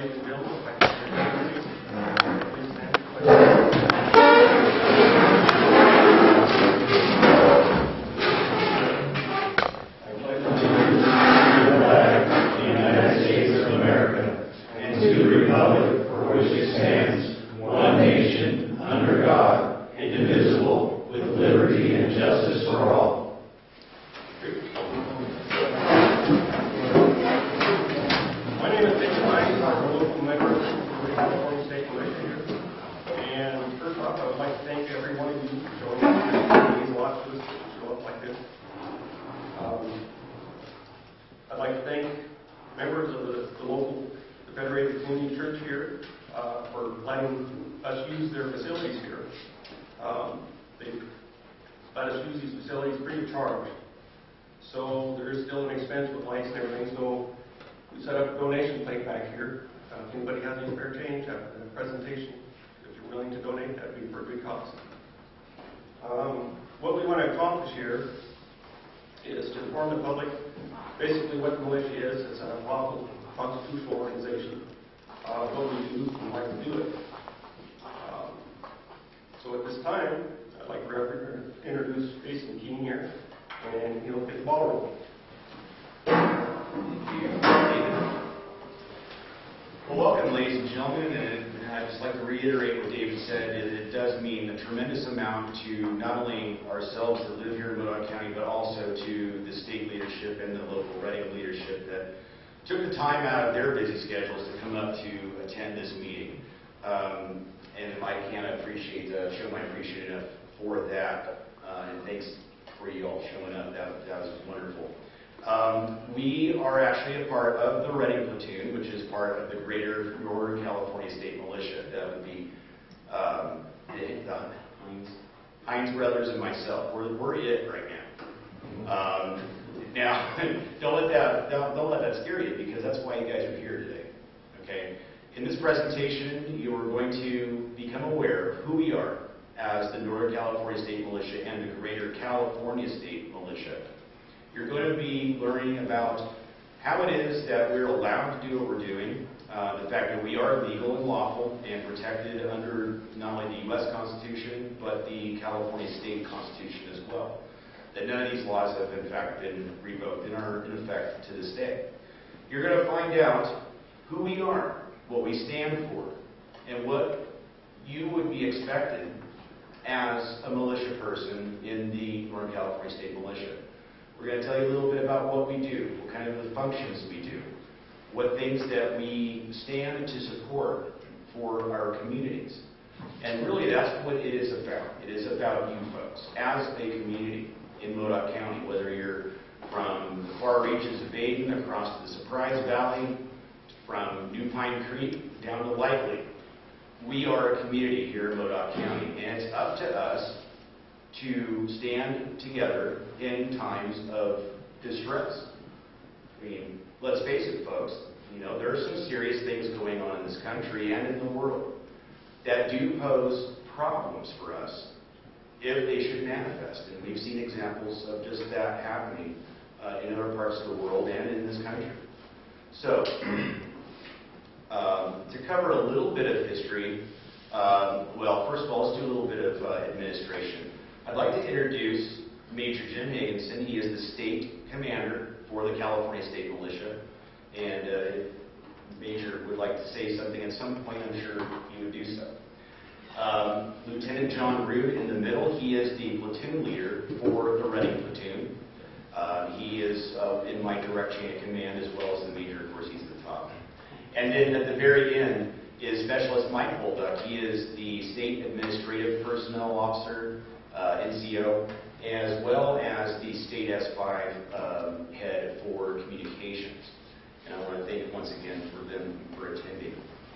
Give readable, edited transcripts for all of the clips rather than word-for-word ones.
ladies and gentlemen, if I can hear you, please stand for questions. I'd like to thank members of the local Federated Community Church here for letting us use their facilities here. They let us use these facilities free of charge. So there is still an expense with lights and everything, so we set up a donation plate back here. If anybody has any spare change after the presentation, if you're willing to donate, that would be for a good cause. What we want to accomplish here is to inform the public basically what the militia is. It's a lawful constitutional organization, what we do and why we do it. So at this time, I'd like to introduce Jason Keene here, and he'll get the ball rolling. Thank you, David. Well, welcome, ladies and gentlemen, and I'd just like to reiterate what David said. It does mean a tremendous amount to not only ourselves that live here in Modoc County, but also to the state leadership and the local Reading leadership that took the time out of their busy schedules to come up to attend this meeting. And if I can't show my appreciation enough for that, and thanks for you all showing up. That was wonderful. We are actually a part of the Reading Platoon, which is part of the Greater Northern California State Militia. That would be Heinz Brothers and myself. We're it right now. Now, don't let that scare you, because that's why you guys are here today. Okay. In this presentation, you are going to become aware of who we are as the Northern California State Militia and the Greater California State Militia. You're going to be learning about how it is that we're allowed to do what we're doing, the fact that we are legal and lawful and protected under not only the U.S. Constitution, but the California State Constitution as well. That none of these laws have, in fact, been revoked and are in effect to this day. You're going to find out who we are, what we stand for, and what you would be expected as a militia person in the Northern California State Militia. We're going to tell you a little bit about what we do, what kind of the functions we do, what things that we stand to support for our communities. And really, that's what it is about. It is about you folks as a community in Modoc County, whether you're from the far reaches of Baden across to the Surprise Valley, from New Pine Creek down to Likely. We are a community here in Modoc County, and it's up to us to stand together in times of distress. I mean, let's face it, folks, there are some serious things going on in this country and in the world that do pose problems for us if they should manifest. And we've seen examples of just that happening in other parts of the world and in this country. So, to cover a little bit of history, well, first of all, let's do a little bit of administration. I'd like to introduce Major Jim Higginson. He is the state commander for the California State Militia. And if Major would like to say something at some point, I'm sure he would do so. Lieutenant John Root in the middle, he is the platoon leader for the Reading Platoon. He is in my direct chain of command, as well as the Major. Of course, he's the top. And then at the very end is Specialist Mike Modoc. He is the State Administrative Personnel Officer, NCO, as well as the State S5 head for communications. And I want to thank once again for them for attending.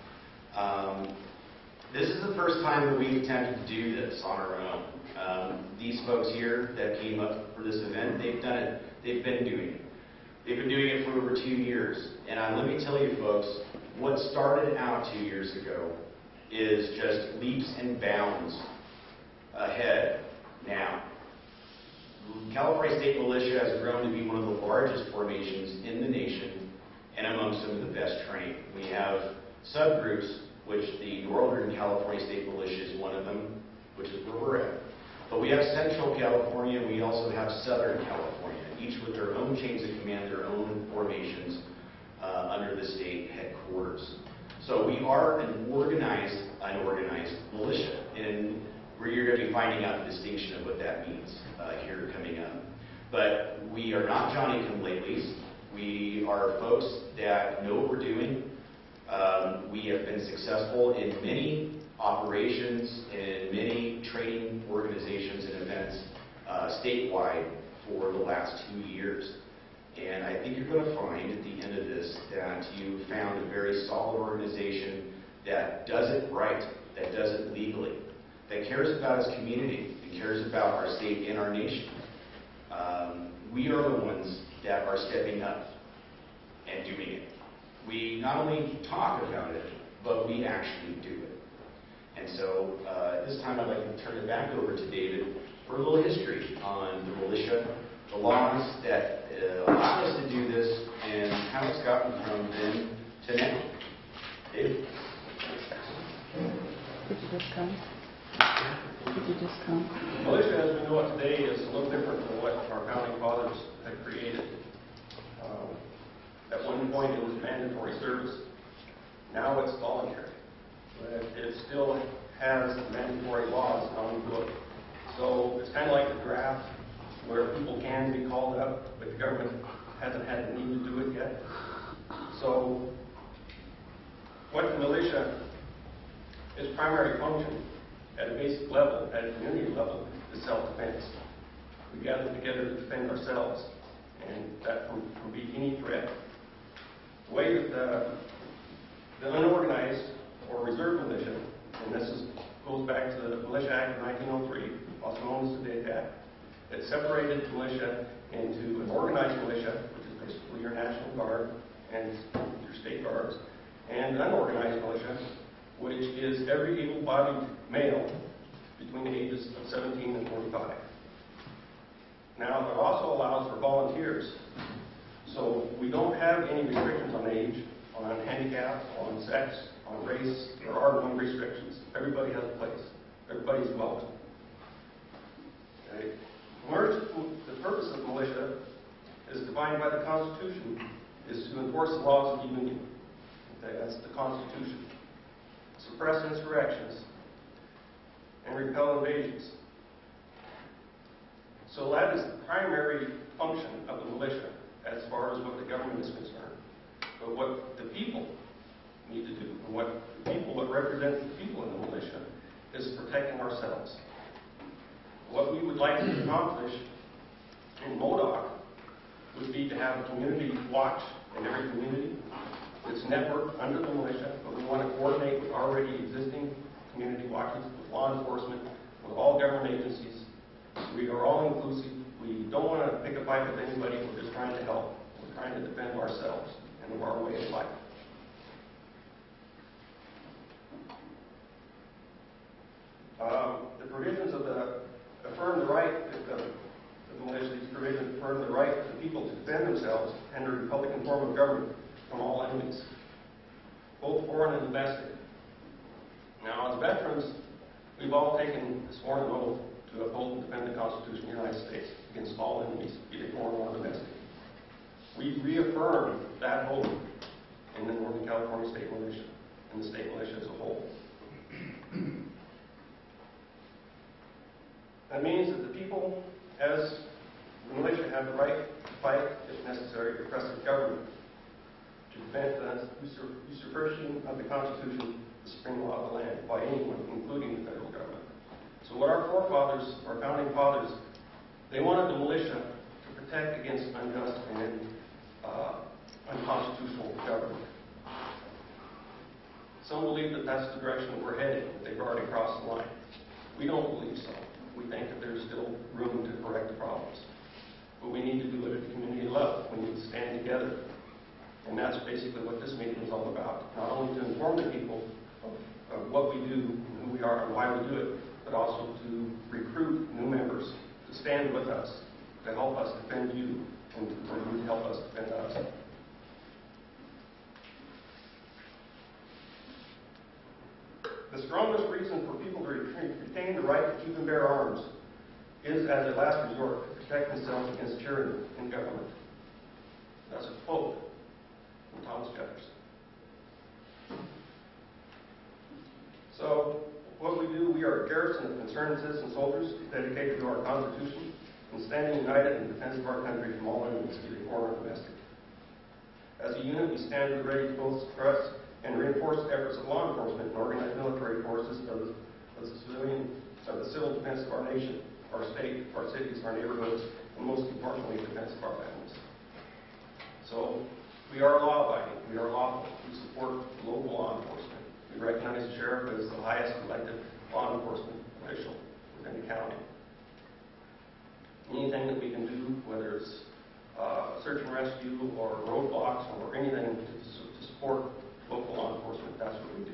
This is the first time that we've attempted to do this on our own. These folks here that came up for this event, they've done it. They've been doing it. They've been doing it for over 2 years. And let me tell you, folks, what started out 2 years ago is just leaps and bounds ahead now. California State Militia has grown to be one of the largest formations in the nation and among some of the best trained. We have subgroups, which the Northern California State Militia is one of them, which is where we're at. But we have Central California, and we also have Southern California, each with their own chains of command, their own formations under the state headquarters. So we are an organized, unorganized militia, and where you're going to be finding out the distinction of what that means here coming up. But we are not Johnny-come-latelys. We are folks that know what we're doing. We have been successful in many operations and many training organizations and events statewide for the last 2 years. And I think you're going to find at the end of this that you found a very solid organization that does it right, that does it legally, that cares about its community and cares about our state and our nation. We are the ones that are stepping up and doing it. We not only talk about it, but we actually do it. And so at this time, I'd like to turn it back over to David for a little history on the militia, the laws that allow us to do this, and how it's gotten from then to now. David? Could you just come? Could you just come? Militia, as we know it today, is a little different than what our founding fathers had created. At one point, it was mandatory service. Now it's voluntary. But it still has mandatory laws on the book. So it's kind of like the draft, where people can be called up, but the government hasn't had the need to do it yet. So what the militia, its primary function at a basic level, at a community level, is self-defense. We gather together to defend ourselves, and that can be any threat. The way that the unorganized or reserve militia, and this goes back to the Militia Act of 1903, also known as the DIG Act, it separated the militia into an organized militia, which is basically your National Guard and your state guards, and an unorganized militia, which is every able-bodied male between the ages of 17 and 45. Now, it also allows for volunteers. So we don't have any restrictions on age, on handicap, on sex, on race. There are no restrictions. Everybody has a place. Everybody's welcome. Okay. The purpose of militia is defined by the Constitution, is to enforce the laws of the Union. Okay, that's the Constitution. Suppress insurrections and repel invasions. So that is the primary function of the militia as far as what the government is concerned. But what the people need to do, and what represent the people in the militia, is protecting ourselves. What we would like to accomplish in Modoc would be to have a community watch in every community. It's networked under the militia, but we want to coordinate with already existing community watches, with law enforcement, with all government agencies. We are all inclusive. We don't want to pick a fight with anybody. We're just trying to help. We're trying to defend ourselves and our way of life. The provisions of affirm the right of the militia. These provisions affirm the right of the people to defend themselves and a Republican form of government from all enemies, both foreign and domestic. Now, as veterans, we've all taken a sworn oath to uphold and defend the Constitution of the United States against all enemies, be they foreign or domestic. We reaffirm that oath in the Northern California State Militia and the state militia as a whole. That means that the people, as the militia, have the right to fight, if necessary, oppressive government, to prevent the usurpation of the Constitution, the supreme law of the land, by anyone, including the federal government. So what our forefathers, our founding fathers, they wanted the militia to protect against unjust and unconstitutional government. Some believe that that's the direction that we're headed, that they've already crossed the line. We don't believe so. We think that there's still room to correct the problems. But we need to do it at the community level. We need to stand together. And that's basically what this meeting is all about. Not only to inform the people of what we do, and who we are, and why we do it, but also to recruit new members to stand with us, to help us defend you, and for you to help us defend us. strongest reason for people to retain the right to keep and bear arms is as a last resort to protect themselves against tyranny in government. That's a quote from Thomas Jefferson. So, what we do, we are a garrison of concerned citizen soldiers dedicated to our Constitution and standing united in defense of our country from all enemies, be they foreign or domestic. As a unit, we stand ready to both suppress and reinforce the efforts of law enforcement and organized military forces of the civil defense of our nation, our state, our cities, our neighborhoods, and most importantly, defense of our families. So, we are law-abiding. We are lawful. We support local law enforcement. We recognize the sheriff as the highest elected law enforcement official within the county. Anything that we can do, whether it's search and rescue or roadblocks or anything to support local law enforcement, that's what we do.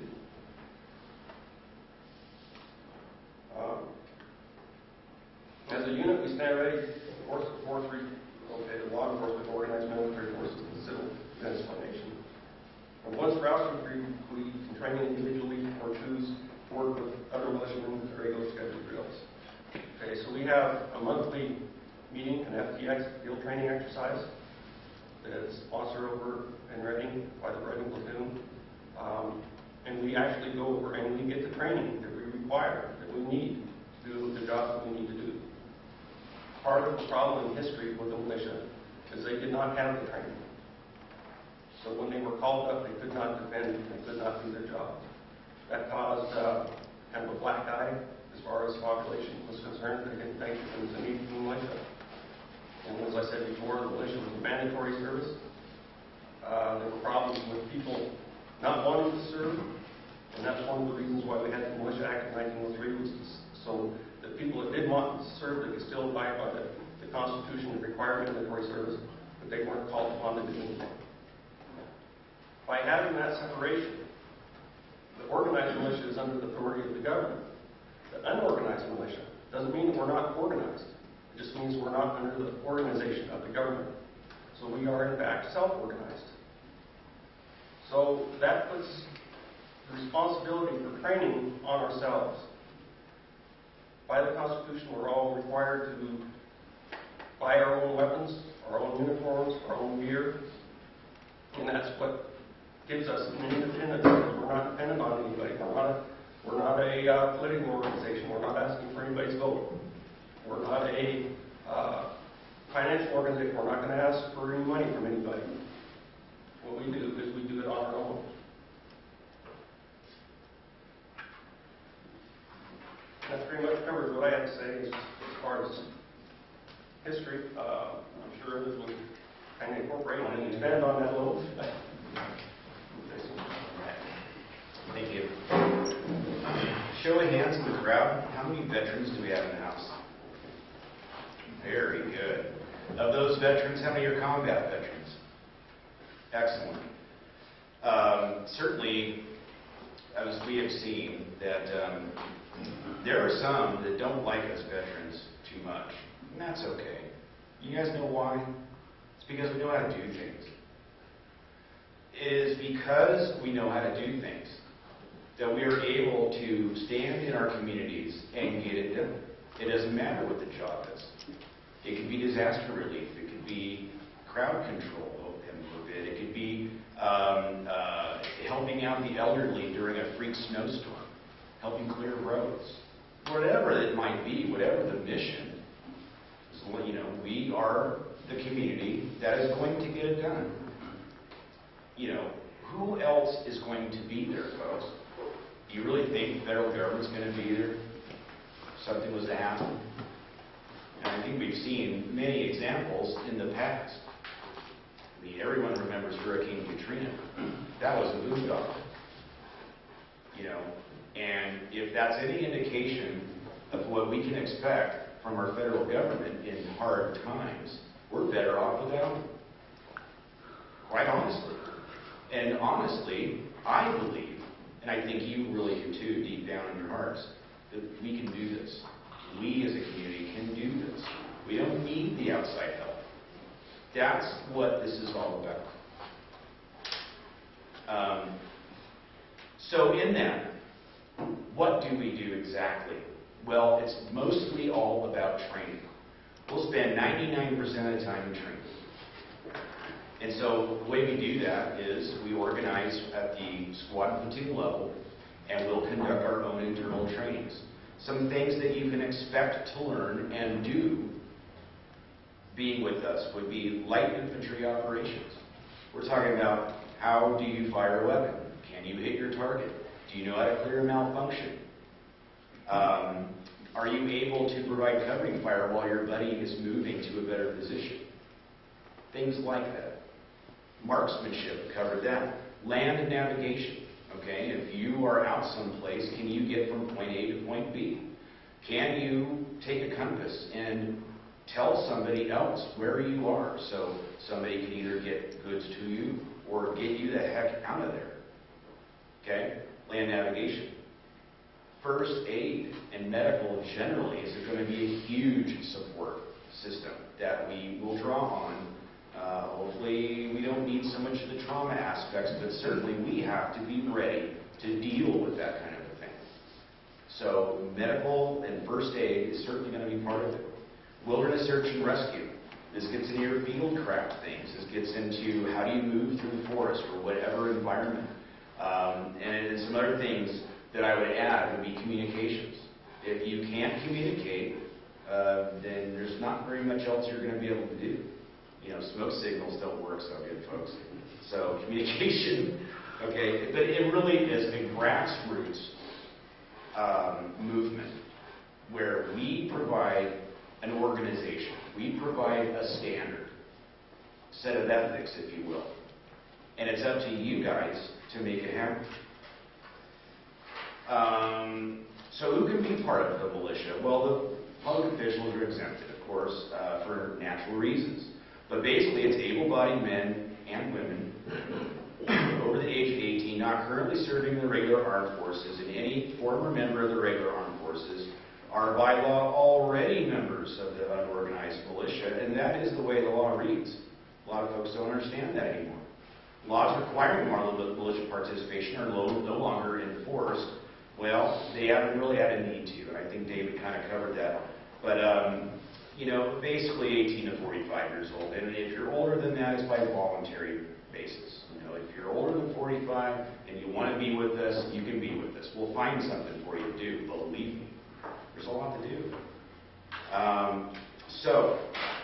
As a unit, we stand ready to force the law enforcement, organized military forces, and civil defense of our nation. And once routed, we can train individually or choose to work with other militiamen with regular scheduled drills. Okay, so we have a monthly meeting, an FTX field training exercise that is sponsored over in Reading by the Reading platoon. And we actually go over and we get the training that we require, that we need to do the job that we need to do. Part of the problem in history with the militia is they did not have the training. So when they were called up, they could not defend, they could not do their job. That caused kind of a black eye as far as population was concerned. They didn't think it was a need for the militia. And as I said before, the militia was a mandatory service. There were problems with people not wanting to serve, and that's one of the reasons why we had the Militia Act of 1903, was so that people that did want to serve, they could still abide by the Constitution that required mandatory service, but they weren't called upon to do anything. By having that separation, the organized militia is under the authority of the government. The unorganized militia doesn't mean that we're not organized. It just means we're not under the organization of the government. So we are, in fact, self-organized. So that puts the responsibility for training on ourselves. By the Constitution, we're all required to buy our own weapons, our own uniforms, our own gear, and that's what gives us an independence, because we're not dependent on anybody. We're not a political organization. We're not asking for anybody's vote. We're not a financial organization. We're not going to ask for any money from anybody. What we do is we do it on our own. That pretty much covers what I have to say as far as history. I'm sure others will kind of incorporate and expand on that a little. Thank you. Show of hands in the crowd. How many veterans do we have in the house? Very good. Of those veterans, how many are combat veterans? Excellent. Certainly, as we have seen, that there are some that don't like us veterans too much, and that's okay. You guys know why? It's because we know how to do things. It is because we know how to do things that we are able to stand in our communities and get it done. It doesn't matter what the job is. It could be disaster relief. It could be crowd control, heaven forbid. It could be helping out the elderly during a freak snowstorm, helping clear roads. Whatever it might be, whatever the mission, we are the community that is going to get it done. Who else is going to be there, folks? Do you really think the federal government's going to be there if something was to happen? And I think we've seen many examples in the past. I mean, everyone remembers Hurricane Katrina. That was a boondoggle. And if that's any indication of what we can expect from our federal government in hard times, we're better off without them. Quite honestly. And honestly, I believe, and I think you really do too, deep down in your hearts, that we can do this. We as a community can do this. We don't need the outside help. That's what this is all about. So in that, What do we do exactly? Well, it's mostly all about training. We'll spend 99% of the time in training. And so the way we do that is we organize at the squad and platoon level, and we'll conduct our own internal trainings. Some things that you can expect to learn and do being with us would be light infantry operations. We're talking about how do you fire a weapon? Can you hit your target? Do you know how to clear a malfunction? Are you able to provide covering fire while your buddy is moving to a better position? Things like that. Marksmanship, covered that. Land navigation. Okay, if you are out someplace, can you get from point A to point B? Can you take a compass and tell somebody else where you are so somebody can either get goods to you or get you the heck out of there? Okay, land navigation. First aid and medical generally is going to be a huge support system that we will draw on. Hopefully we don't need so much of the trauma aspects, but certainly we have to be ready to deal with that kind of a thing. So medical and first aid is certainly going to be part of it. Wilderness search and rescue. This gets into your field craft things. This gets into how do you move through the forest or whatever environment. And some other things that I would add would be communications. If you can't communicate, then there's not very much else you're going to be able to do. You know, smoke signals don't work so good, folks. So communication, okay, but it really is a grassroots movement where we provide an organization. We provide a standard, set of ethics, if you will. And it's up to you guys to make it happen. So who can be part of the militia? Well, the public officials are exempted, of course, for natural reasons. But basically, it's able-bodied men and women over the age of 18, not currently serving in the regular armed forces, and any former member of the regular armed forces are by law already members of the unorganized militia, and that is the way the law reads. A lot of folks don't understand that anymore. Laws requiring militia participation are no longer enforced. Well, they haven't really had a need to, and I think David kind of covered that. But, you know, basically 18 to 45 years old. And if you're older than that, it's by voluntary basis. You know, if you're older than 45 and you want to be with us, you can be with us. We'll find something for you to do, believe me. There's a lot to do. So,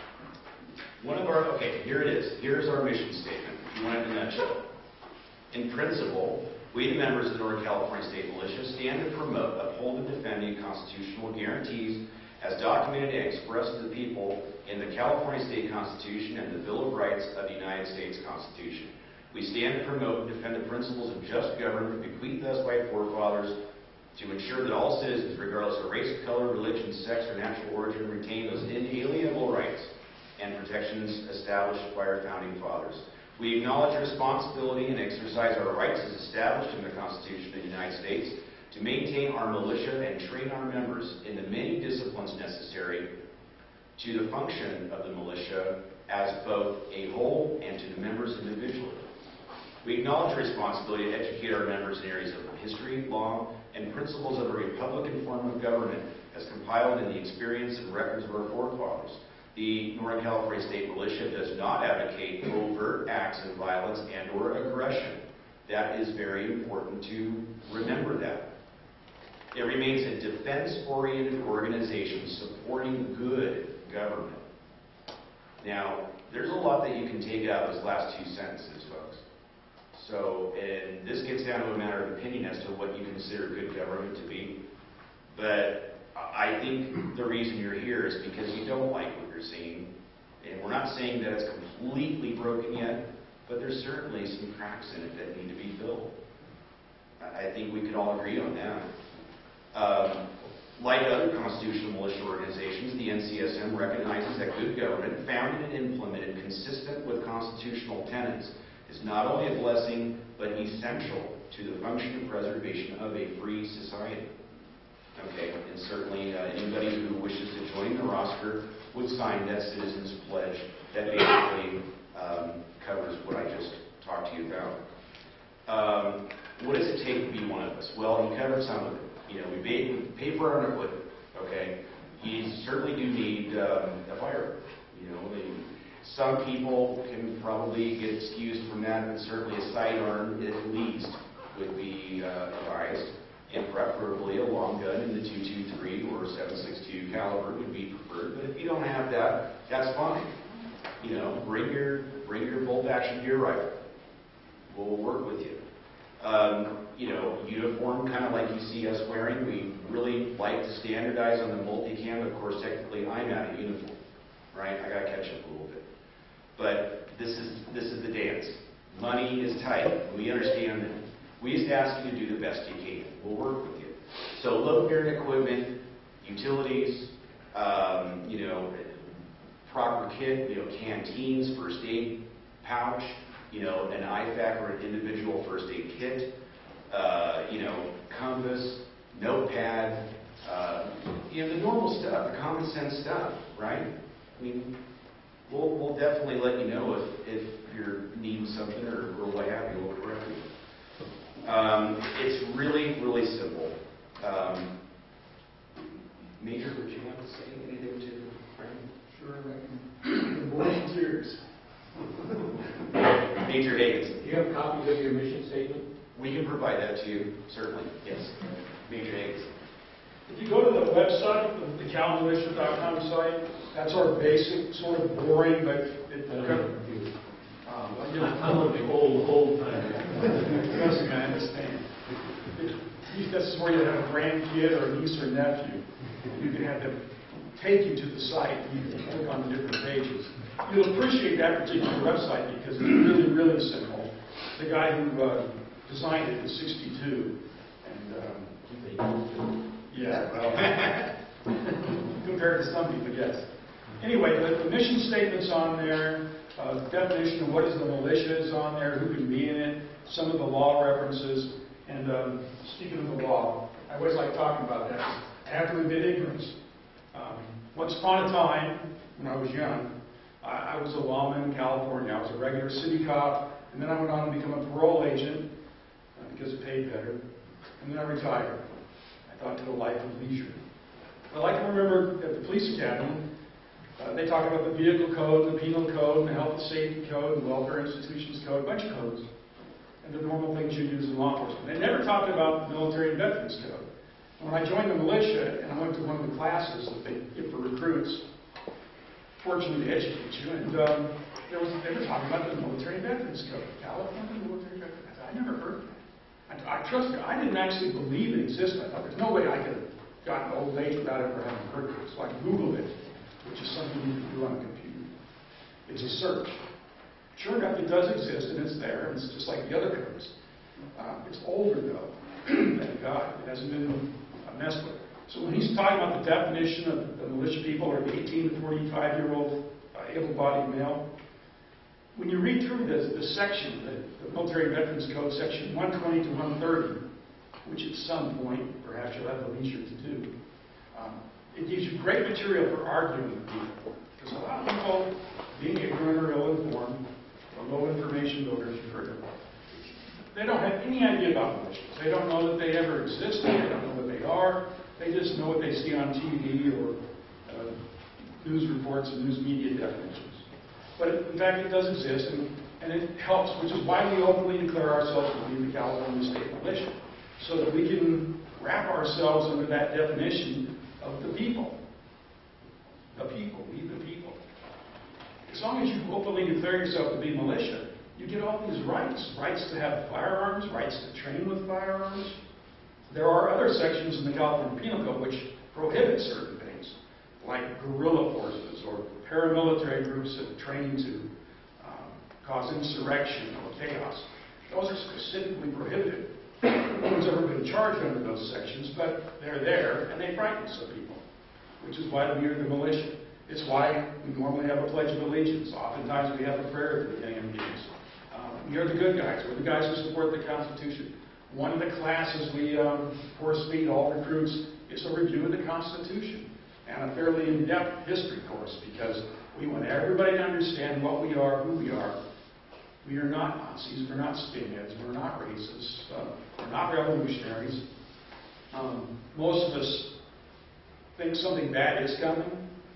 here it is. Here's our mission statement, if you want it in a nutshell. In principle, we, the members of the Northern California State Militia, stand to promote, uphold, and defend the constitutional guarantees as documented and expressed to the people in the California State Constitution and the Bill of Rights of the United States Constitution. We stand to promote and defend the principles of just government bequeathed us by forefathers to ensure that all citizens, regardless of race, color, religion, sex, or natural origin, retain those inalienable rights and protections established by our founding fathers. We acknowledge responsibility and exercise our rights as established in the Constitution of the United States to maintain our militia and train our members in the many disciplines necessary to the function of the militia as both a whole and to the members individually. We acknowledge the responsibility to educate our members in areas of history, law, and principles of a republican form of government as compiled in the experience and records of our forefathers. The Northern California State Militia does not advocate overt acts of violence and or aggression. That is very important to remember that. It remains a defense-oriented organization supporting good government. Now, there's a lot that you can take out of those last two sentences, folks. So, and this gets down to a matter of opinion as to what you consider good government to be. But I think the reason you're here is because you don't like what you're seeing. And we're not saying that it's completely broken yet, but there's certainly some cracks in it that need to be filled. I think we could all agree on that. Like other constitutional militia organizations, the NCSM recognizes that good government, founded and implemented consistent with constitutional tenets, is not only a blessing, but essential to the function and preservation of a free society. Okay, and certainly anybody who wishes to join the roster would sign that citizen's pledge that basically covers what I just talked to you about. What does it take to be one of us? Well, he covered some of it. We pay for our own equipment, okay? You certainly do need a fire. Some people can probably get excused from that, but certainly a sidearm at least would be advised, and preferably a long gun in the .223 or .762 caliber would be preferred. But if you don't have that, that's fine. Bring your bolt-action deer rifle. We'll work with you. Uniform, kind of like you see us wearing. We really like to standardize on the multicam. Of course, technically, I'm out of uniform, right? I got to catch up a little bit. But this is the dance. Money is tight. We understand that. We just ask you to do the best you can. We'll work with you. So load-bearing equipment, utilities, proper kit, canteens, first aid pouch, an IFAC or an individual first aid kit, compass, notepad, the normal stuff, the common sense stuff, right? We'll definitely let you know if you're needing something or what have you. We'll correct you. It's really, really simple. Major, would you like to say anything to Frank? Sure, volunteers. Major Higgins. Do you have copies of your mission statement? We can provide that to you, certainly. Yes. Major Higgins. If you go to the website, the calmilitia.com site, that's our basic, sort of boring, but it I'm on the old time. Trust me, I understand. This is where you have a grandkid or a niece or nephew. You can have them take you to the site. You can click on the different pages. You'll appreciate that particular website because it's really, really simple. The guy who designed it is 62. And, yeah, well, compared to some people, yes. Anyway, the mission statement's on there. The definition of what is the militia is on there, who can be in it, some of the law references. And speaking of the law, I always like talking about that. I have to admit ignorance. Once upon a time, when I was young, I was a lawman in California. I was a regular city cop, and then I went on to become a parole agent because it paid better. And then I retired. I thought to a life of leisure. Well, I can remember at the police academy, they talk about the vehicle code, the penal code, and the health and safety code, and welfare institutions code, a bunch of codes, and the normal things you use in law enforcement. They never talked about the military and veterans code. When I joined the militia, and I went to one of the classes that they give for recruits, fortunately to educate you, and they were talking about the military and veterans code. California military and veterans. I never heard of that. I trust you. I didn't actually believe it existed. I thought there's no way I could have gotten old age without ever having heard of it. So I Googled it, which is something you can do on a computer. It's a search. Sure enough, it does exist, and it's there, and it's just like the other codes. It's older, though. Thank God. It hasn't been messed with. So when he's talking about the definition of the militia people, or the 18 to 45-year-old able-bodied male, when you read through the section, the Military and Veterans Code, section 120 to 130, which at some point, perhaps you'll have the leisure to do, it gives you great material for arguing with people. Because a lot of people, being ignorant or ill-informed, or low-information voters, you've heard of, they don't have any idea about militias. They don't know that they ever existed. They don't know what they are. They just know what they see on TV or news reports and news media definitions. But in fact, it does exist, and it helps, which is why we openly declare ourselves to be the California State Militia, so that we can wrap ourselves under that definition of the people. The people, we the people. As long as you openly declare yourself to be militia, you get all these rights. Rights to have firearms, rights to train with firearms. There are other sections in the California Penal Code which prohibit certain things, like guerrilla forces or paramilitary groups that train to cause insurrection or chaos. Those are specifically prohibited. No one's ever been charged under those sections, but they're there, and they frighten some people, which is why we are the militia. It's why we normally have a Pledge of Allegiance. Oftentimes we have a prayer at the beginning of meetings. We are the good guys. We're the guys who support the Constitution. One of the classes we force feed all recruits is a review of the Constitution and a fairly in-depth history course, because we want everybody to understand what we are, who we are. We are not Nazis. We're not skinheads. We're not racists. We're not revolutionaries. Most of us think something bad is coming.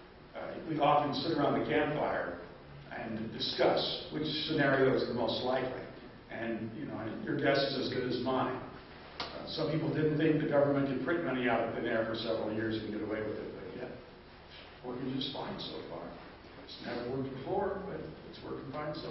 We often sit around the campfire and discuss which scenario is the most likely. And, you know, your guess is as good as mine. Some people didn't think the government could print money out of thin air for several years and get away with it, but yet, it's working just fine so far. It's never worked before, but it's working fine so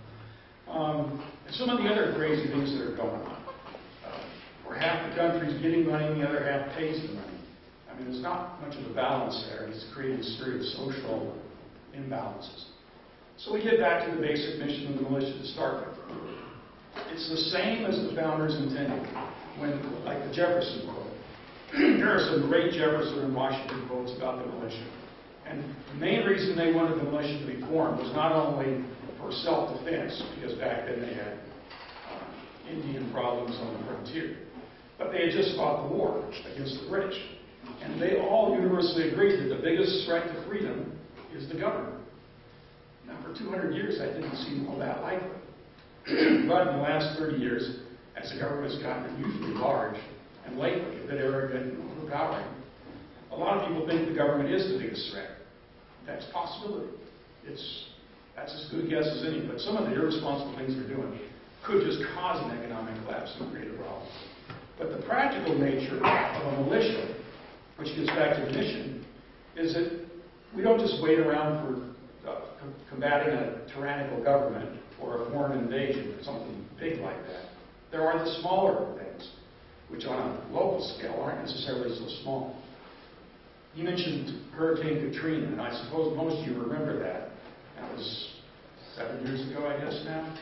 far. And some of the other crazy things that are going on, where half the country's getting money and the other half pays the money. I mean, there's not much of a balance there. It's creating serious social imbalances. So we get back to the basic mission of the militia to start with. It's the same as the founders intended, when, like the Jefferson quote. There are some great Jefferson and Washington quotes about the militia. And the main reason they wanted the militia to be formed was not only for self-defense, because back then they had Indian problems on the frontier, but they had just fought the war against the British. And they all universally agreed that the biggest threat to freedom is the government. Now, for 200 years, that didn't seem all that likely. But in the last 30 years, as the government's gotten unusually large, and lately a bit arrogant and overpowering, a lot of people think the government is the biggest threat. That's a possibility. That's as good a guess as any, but some of the irresponsible things they're doing could just cause an economic collapse and create a problem. But the practical nature of a militia, which gets back to the mission, is that we don't just wait around for combating a tyrannical government or a foreign invasion or something big like that. There are the smaller things, which on a local scale aren't necessarily so small. You mentioned Hurricane Katrina, and I suppose most of you remember that. That was 7 years ago, I guess now.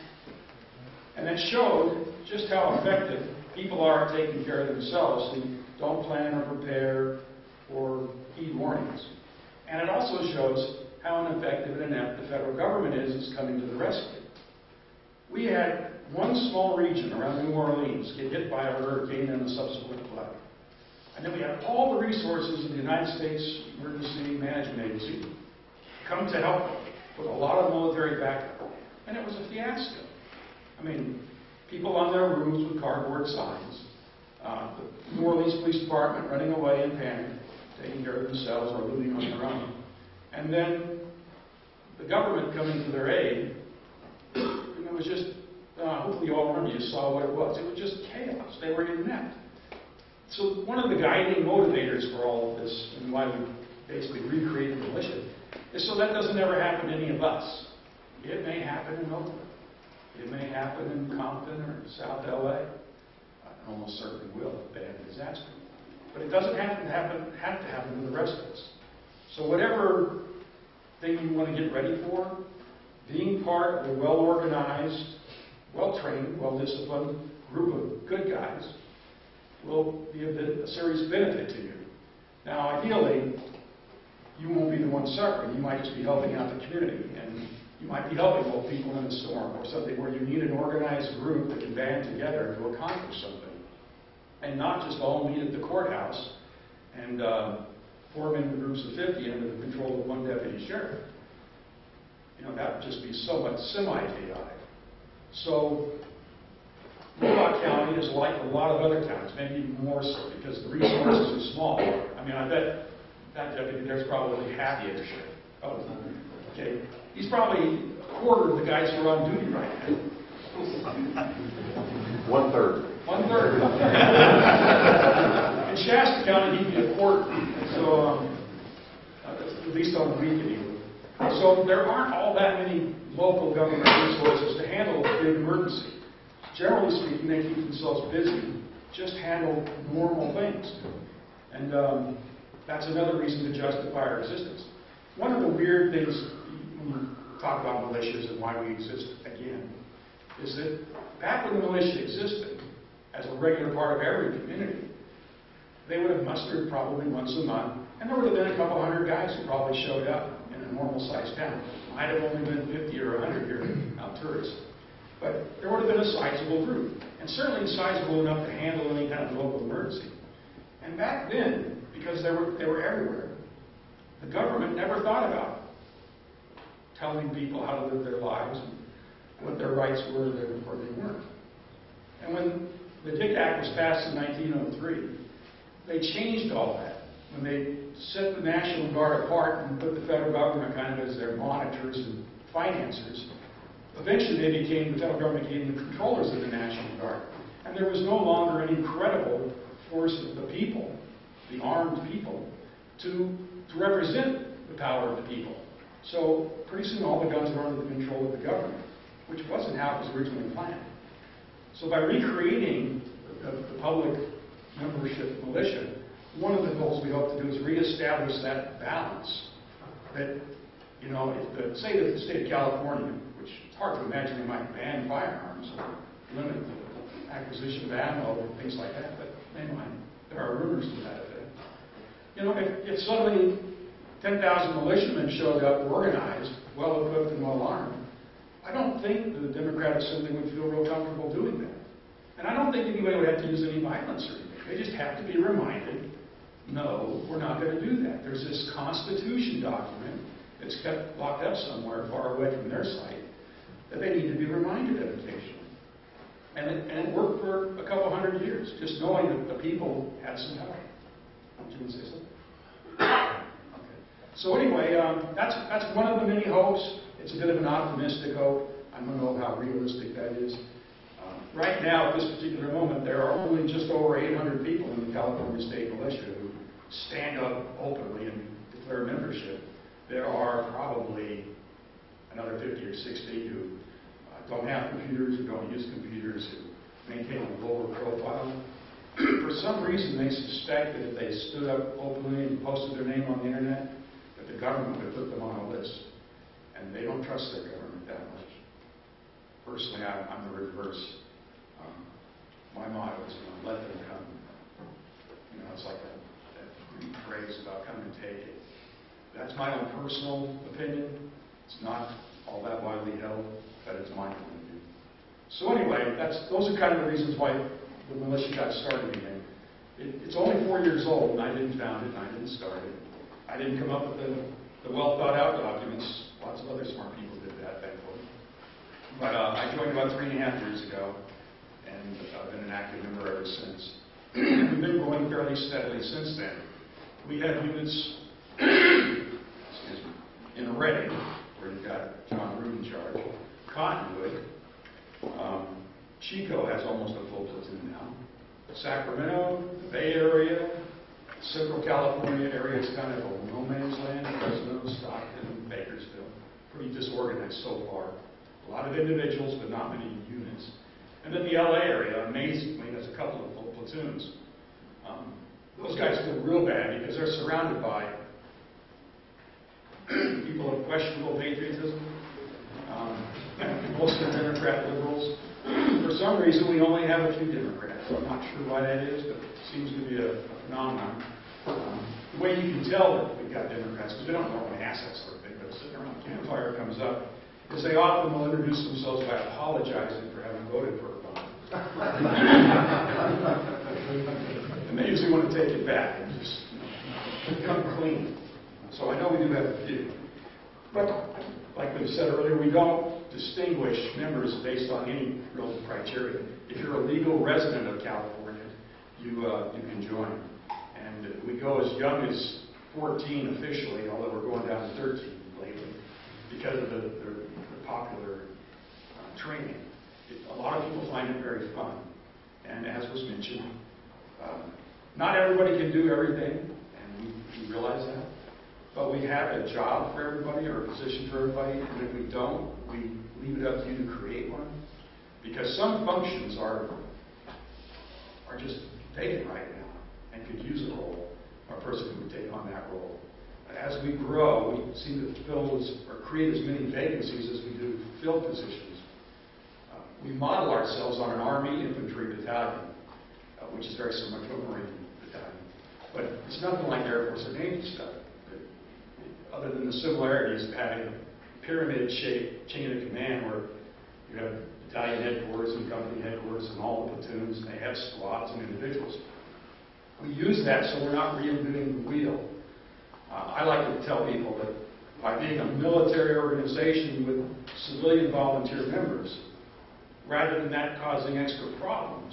And it showed just how effective people are at taking care of themselves who don't plan or prepare or heed warnings. And it also shows how ineffective and inept the federal government is coming to the rescue. We had one small region around New Orleans get hit by a hurricane and a subsequent flood. And then we had all the resources of the United States Emergency Management Agency come to help them with a lot of military backup. And it was a fiasco. I mean, people on their roofs with cardboard signs, the New Orleans Police Department running away in panic, taking care of themselves or looting on their own. And then the government coming to their aid, and it was just, hopefully you all remember, you saw what it was. It was just chaos. They were inept. So one of the guiding motivators for all of this, and why we basically recreated the militia, is so that doesn't ever happen to any of us. It may happen in Oakland. It may happen in Compton or South LA. I almost certainly will if they have a disaster. But it doesn't have to happen to the rest of us. So whatever thing you want to get ready for, being part of a well-organized, well-trained, well-disciplined group of good guys will be a serious benefit to you. Now, ideally, you won't be the one suffering. You might just be helping out the community, and you might be helping old people in a storm or something where you need an organized group that can band together to accomplish something, and not just all meet at the courthouse and form into groups of 50 under the control of one deputy sheriff. You know, that would just be so much semi-chaotic. So, Modoc County is like a lot of other towns, maybe even more so, because the resources are small. I mean, I bet that deputy there's probably half the sheriff. Oh, okay. He's probably a quarter of the guys who are on duty right now. 1/3. 1/3. In Shasta County, he'd be a quarter. So, at least on the weekend he would. So there aren't all that many local government resources to handle a big emergency. Generally speaking, they keep themselves busy, just handle normal things. And that's another reason to justify our existence. One of the weird things when you talk about militias and why we exist again is that back when the militia existed as a regular part of every community, they would have mustered probably once a month, and there would have been a couple hundred guys who probably showed up in a normal-sized town. Might have only been 50 or 100 here in Alturas. But there would have been a sizable group, and certainly sizable enough to handle any kind of local emergency. And back then, because they were everywhere, the government never thought about telling people how to live their lives and what their rights were or they weren't. And when the DIC Act was passed in 1903, they changed all that. When they set the National Guard apart and put the federal government kind of as their monitors and financiers, eventually the federal government became the controllers of the National Guard. And there was no longer any credible force of the people, the armed people, to represent the power of the people. So pretty soon all the guns were under the control of the government, which wasn't how it was originally planned. So by recreating the public membership militia, one of the goals we hope to do is reestablish that balance. That, you know, say that the state of California, which it's hard to imagine they might ban firearms or limit the acquisition of ammo and things like that, but they might. There are rumors to that effect. You know, if suddenly 10,000 militiamen showed up organized, well-equipped and well-armed, I don't think the Democratic Assembly would feel real comfortable doing that. And I don't think anybody would have to use any violence or anything. They just have to be reminded, no, we're not going to do that. There's this Constitution document that's kept locked up somewhere far away from their site that they need to be reminded of occasionally. And it worked for a couple hundred years, just knowing that the people had some power. Did you want to say something? Okay. So anyway, that's one of the many hopes. It's a bit of an optimistic hope. I don't know how realistic that is. Right now, at this particular moment, there are only just over 800 people in the California State Militia who stand up openly and declare membership. There are probably another 50 or 60 who don't have computers, who don't use computers, who maintain a lower profile. For some reason, they suspect that if they stood up openly and posted their name on the internet, that the government would put them on a list. And they don't trust their government that much. Personally, I'm the reverse. My motto is, let them come. You know, it's like that Greek phrase about come and take it. That's my own personal opinion. It's not all that widely held, but it's my point of view. So anyway, those are kind of the reasons why the militia got started again. It's only 4 years old, and I didn't found it, and I didn't start it. I didn't come up with the well-thought-out documents. Lots of other smart people did that, thankfully. But I joined about 3.5 years ago, and I've been an active member ever since. We've been going fairly steadily since then. We have units in Redding, where you've got John Root in charge. Cottonwood. Chico has almost a full platoon now. Sacramento, the Bay Area, Central California area is kind of a no man's land. Fresno, Stockton, Bakersfield. Pretty disorganized so far. A lot of individuals, but not many units. And then the LA area, amazingly, has a couple of full platoons. Those guys feel real bad because they're surrounded by people of questionable patriotism. Mostly Democrat liberals. For some reason, we only have a few Democrats. I'm not sure why that is, but it seems to be a phenomenon. The way you can tell that we've got Democrats, because we don't normally ask that sort of thing, but sitting around the campfire comes up, is they often will introduce themselves by apologizing for having voted for Obama. And they usually want to take it back and just come clean. So I know we do have a few. But like we said earlier, we don't distinguish members based on any real criteria. If you're a legal resident of California, you can join. And we go as young as 14 officially, although we're going down to 13 lately, because of the popular training. A lot of people find it very fun. And as was mentioned, not everybody can do everything, and we realize that. But we have a job for everybody, or a position for everybody, and if we don't, we leave it up to you to create one. Because some functions are just vacant right now and could use a role, or a person who would take on that role. As we grow, we seem to create as many vacancies as we do fill positions. We model ourselves on an Army infantry battalion, which is very similar to a Marine battalion. But it's nothing like Air Force or Navy stuff. Other than the similarities of having a pyramid-shaped chain of command where you have battalion headquarters and company headquarters and all the platoons, and they have squads and individuals. We use that so we're not reinventing the wheel. I like to tell people that by being a military organization with civilian volunteer members, rather than that causing extra problems,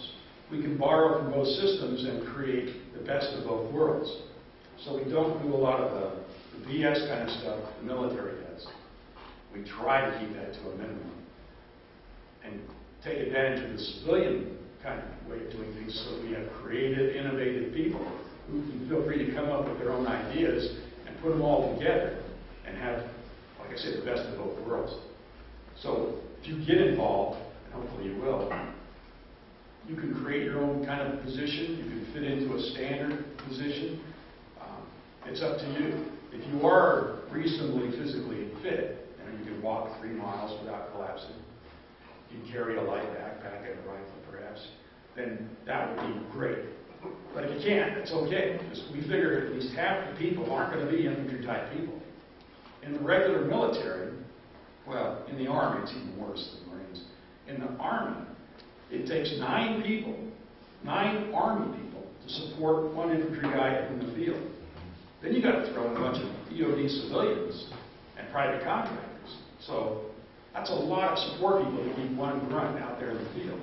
we can borrow from both systems and create the best of both worlds. So we don't do a lot of the BS kind of stuff the military does. We try to keep that to a minimum and take advantage of the civilian kind of way of doing things, so we have creative, innovative people who can feel free to come up with their own ideas and put them all together and have, like I said, the best of both worlds. So if you get involved, and hopefully you will, you can create your own kind of position. You can fit into a standard position. It's up to you. If you are reasonably physically fit, and you can walk 3 miles without collapsing, you can carry a light backpack and a rifle perhaps, then that would be great. But if you can't, it's okay, because we figure at least half the people aren't going to be infantry type people. In the regular military, well, in the Army it's even worse than Marines. In the Army, it takes 9 people, 9 Army people, to support 1 infantry guy in the field. Then you got to throw in a bunch of EOD civilians and private contractors. So that's a lot of support people to keep one grunt out there in the field.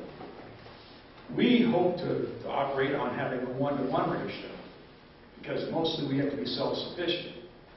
We hope to operate on having a 1-to-1 ratio, because mostly we have to be self-sufficient.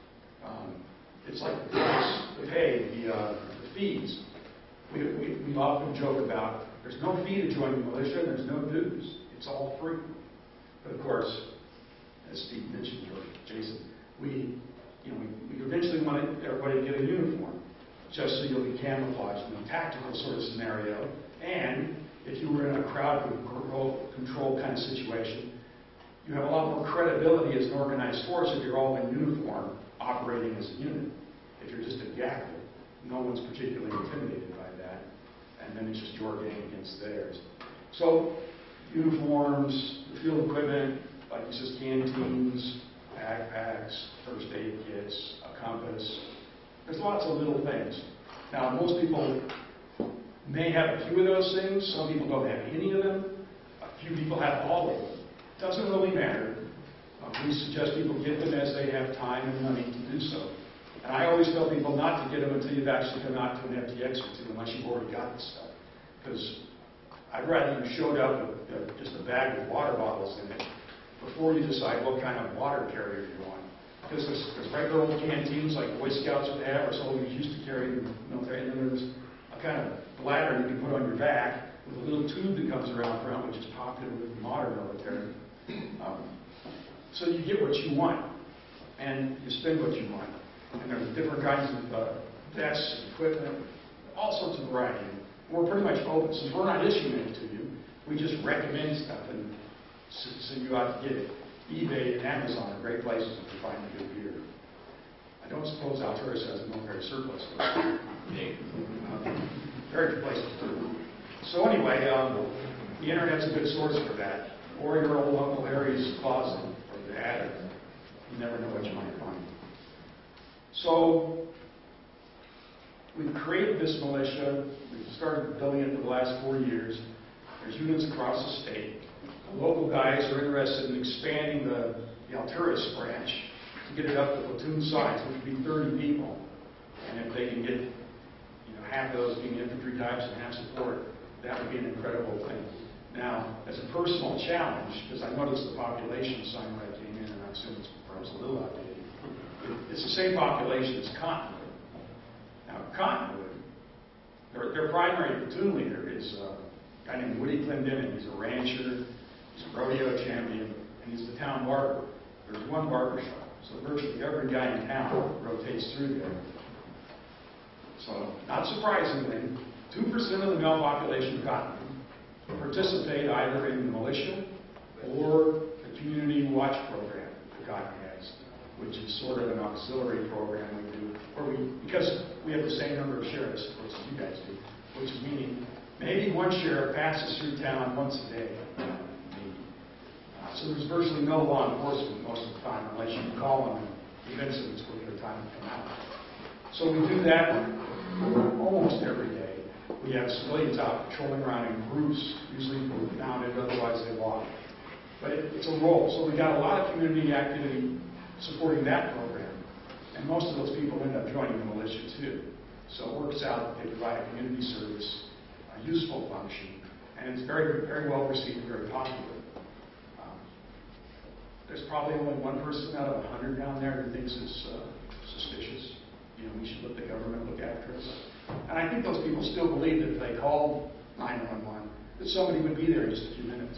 It's like the pay, the fees. We often joke about there's no fee to join the militia and there's no dues. It's all free. But of course, as Steve mentioned, or Jason, we eventually want everybody to get a uniform, just so you'll be camouflaged in a tactical sort of scenario. And if you were in a crowd control kind of situation, you have a lot more credibility as an organized force if you're all in uniform operating as a unit. If you're just a gaggle, no one's particularly intimidated by that, and then it's just your game against theirs. So uniforms, the field equipment, like he says, canteens, backpacks, first aid kits, a compass. There's lots of little things. Now, most people may have a few of those things. Some people don't have any of them. A few people have all of them. It doesn't really matter. We suggest people get them as they have time and money to do so. And I always tell people not to get them until you've actually come out to an empty exit, unless you've already got the stuff. Because I'd rather you showed up with just a bag with water bottles in it before you decide what kind of water carrier you want. Because there's regular old canteens like Boy Scouts would have, or soldiers used to carry in the military, and then there's a kind of bladder you can put on your back with a little tube that comes around front, which is popular with the modern military. So you get what you want, and you spend what you want. And there's different kinds of vests, equipment, all sorts of variety. And we're pretty much open. Since we're not issuing it to you, we just recommend stuff and send you out to get it. eBay and Amazon are great places to find good gear. I don't suppose Alturas has a military surplus. Very good place to do it. So anyway, the internet's a good source for that. Or your old Uncle Harry's closet or the attic. You never know what you might find. So we've created this militia. We've started building it for the last 4 years. There's units across the state. The local guys are interested in expanding the Alturas branch to get it up to platoon size, which would be 30 people. And if they can get half of those being infantry types and half support, that would be an incredible thing. Now, as a personal challenge, because I noticed the population sign when I came in, and I assume it's perhaps a little outdated. It's the same population as Cottonwood. Now, Cottonwood, their primary platoon leader is a guy named Woody Clendenin. He's a rancher, he's a rodeo champion, and he's the town barber. There's one barber shop, so virtually every guy in town rotates through there. So, not surprisingly, 2% of the male population of Cottonwood participate either in the militia or the community watch program that Cotton has, which is sort of an auxiliary program we do, because we have the same number of sheriffs, of course, as you guys do, which is meaning maybe one sheriff passes through town once a day. So there's virtually no law enforcement most of the time unless you call them and convince them it's worth their time to come out. So we do that almost every day. We have civilians out patrolling around in groups, usually mounted, otherwise they walk. But it's a role. So we got a lot of community activity supporting that program. And most of those people end up joining the militia too. So it works out that they provide a community service, a useful function, And it's very, very well received, very popular. There's probably only one person out of 100 down there who thinks it's suspicious. We should let the government look after us. And I think those people still believe that if they called 911, that somebody would be there in just a few minutes.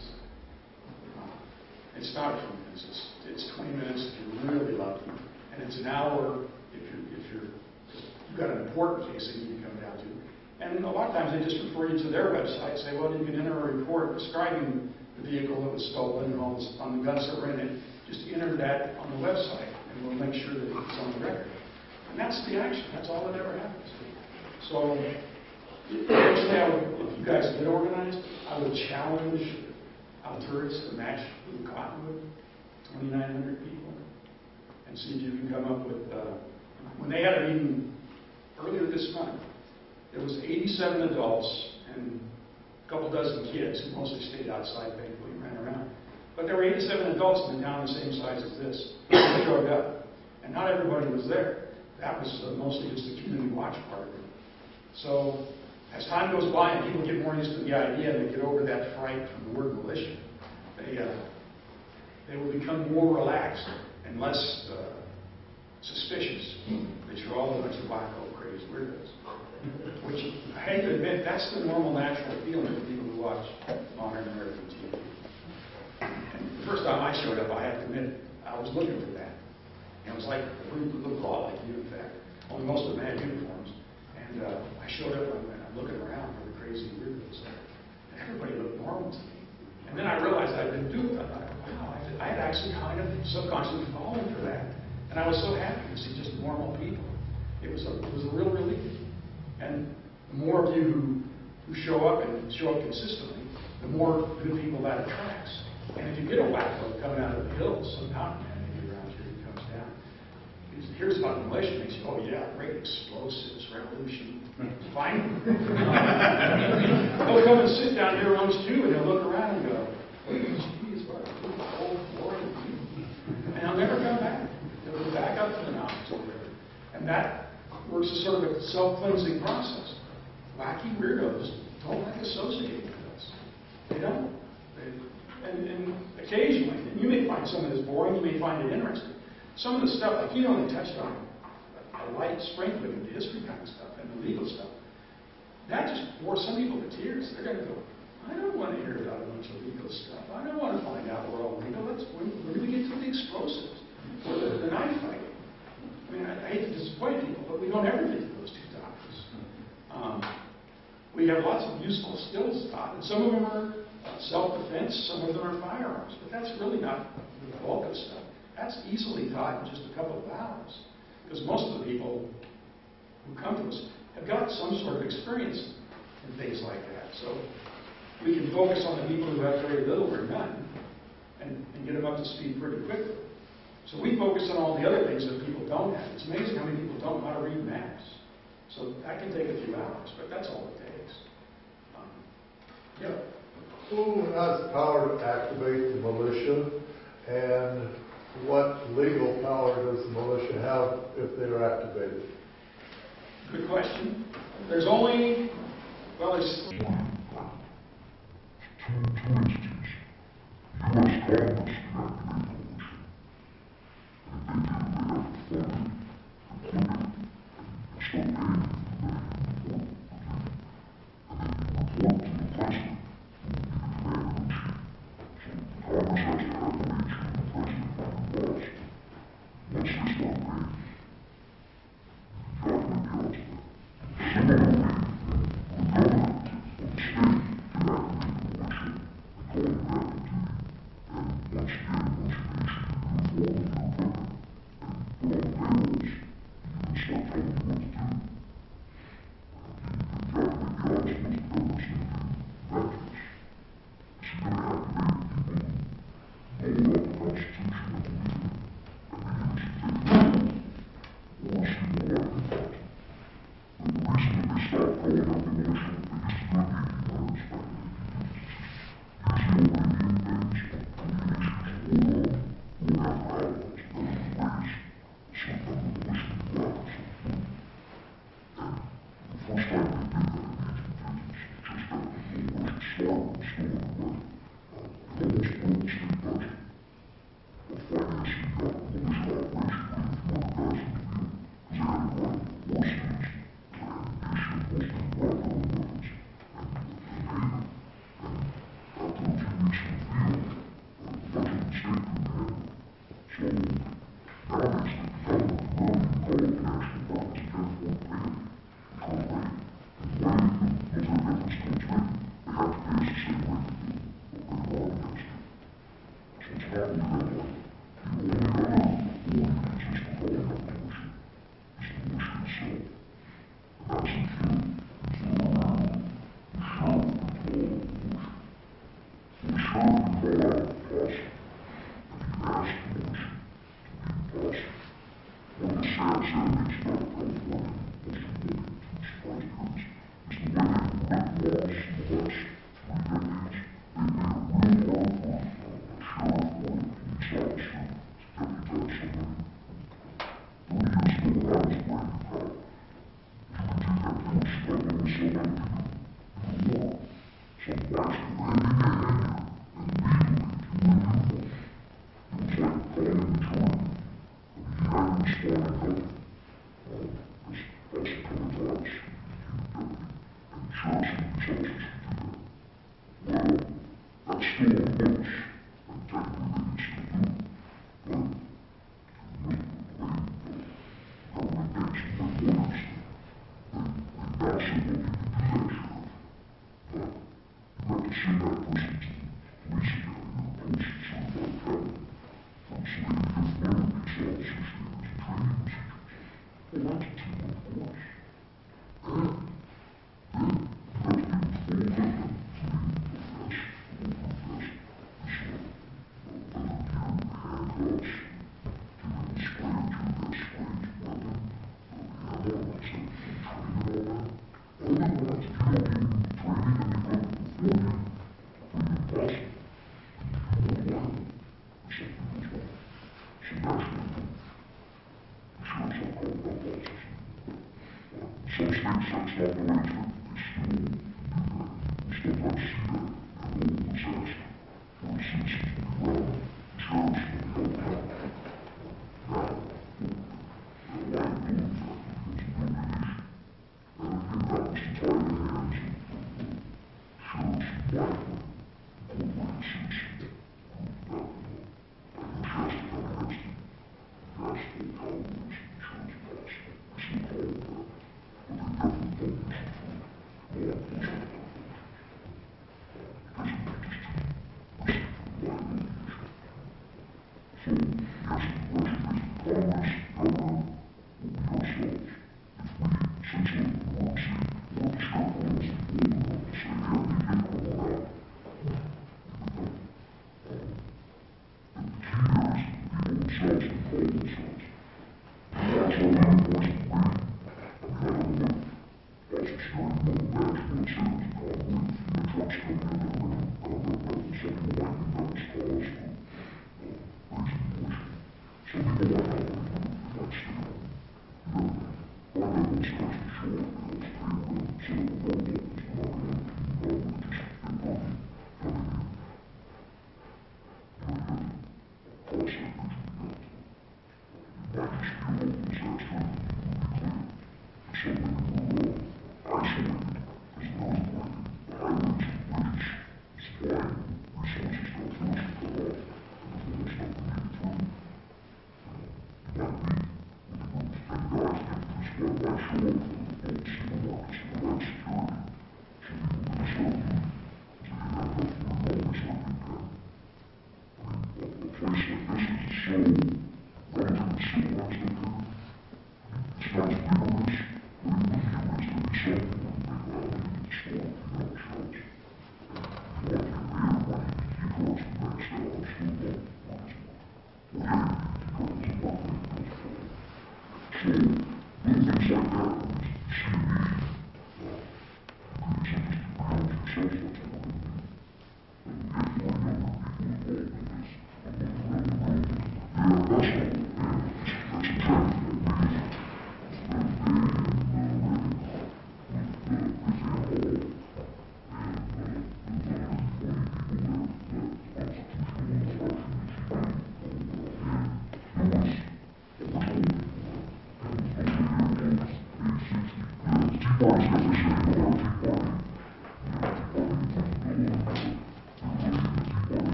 It's not a few minutes. It's 20 minutes if you're really lucky, and it's an hour if you've got an important case that you need to come down to. And a lot of times they just refer you to their website, say, well, you can enter a report describing the vehicle that was stolen and all this, on the guns that were in it. Just enter that on the website, and we'll make sure that it's on the record. And that's the action. That's all that ever happens. So, if you guys get organized, I would challenge Alturas to match Blue Cottonwood, 2,900 people, and see if you can come up with. When they had a meeting earlier this month, there was 87 adults and a couple dozen kids who mostly stayed outside, thankfully, ran around. But there were 87 adults in the town the same size as this who showed up, and not everybody was there. That was mostly just the community watch part of it. So, as time goes by and people get more used to the idea and they get over that fright from the word militia, they will become more relaxed and less suspicious that you're all a bunch of wacko, crazy weirdos. Which, I hate to admit, that's the normal, natural feeling of people who watch modern American TV. And the first time I showed up, I have to admit, I was looking for that. And it was like a group that looked a lot like you, in fact. Only most of them had uniforms. And I showed up and I'm looking around for the crazy weirdos there. And everybody looked normal to me. And then I realized I'd been duped. I thought, wow, I had actually kind of subconsciously fallen for that. And I was so happy to see just normal people. It was a real relief. And the more of you who show up and show up consistently, the more good people that attracts. And if you get a wacko coming out of the hills, some mountain man maybe around here who comes down, here's about the militia, makes you, oh yeah, great, explosives, revolution, fine. They'll come and sit down here amongst you and they'll look around and go, geez, what a cold floor. And they'll never come back. They'll go back up to the mountains over there. And that works as sort of a self-cleansing process. Wacky weirdos don't like associating with us. They don't. And occasionally, and you may find some of this boring, you may find it interesting. Some of the stuff, like you only touched on a light sprinkling of the history kind of stuff and the legal stuff. That just bores some people to tears. They're going to go, I don't want to hear about a bunch of legal stuff. I don't want to find out we're all legal. When do we get to the explosives or the knife fight? I mean, I hate to disappoint people, but we don't ever get to those two topics. We have lots of useful skills taught, and some of them are self-defense, some of them are firearms, but that's really not the bulk of stuff. That's easily taught in just a couple of hours, because most of the people who come to us have got some sort of experience in things like that. So we can focus on the people who have very little or none and get them up to speed pretty quickly. So we focus on all the other things that people don't have. It's amazing how many people don't know how to read maps. So that can take a few hours, but that's all it takes. Yeah. Who has power to activate the militia, and what legal power does the militia have if they are activated? Good question. There's only, well, there's...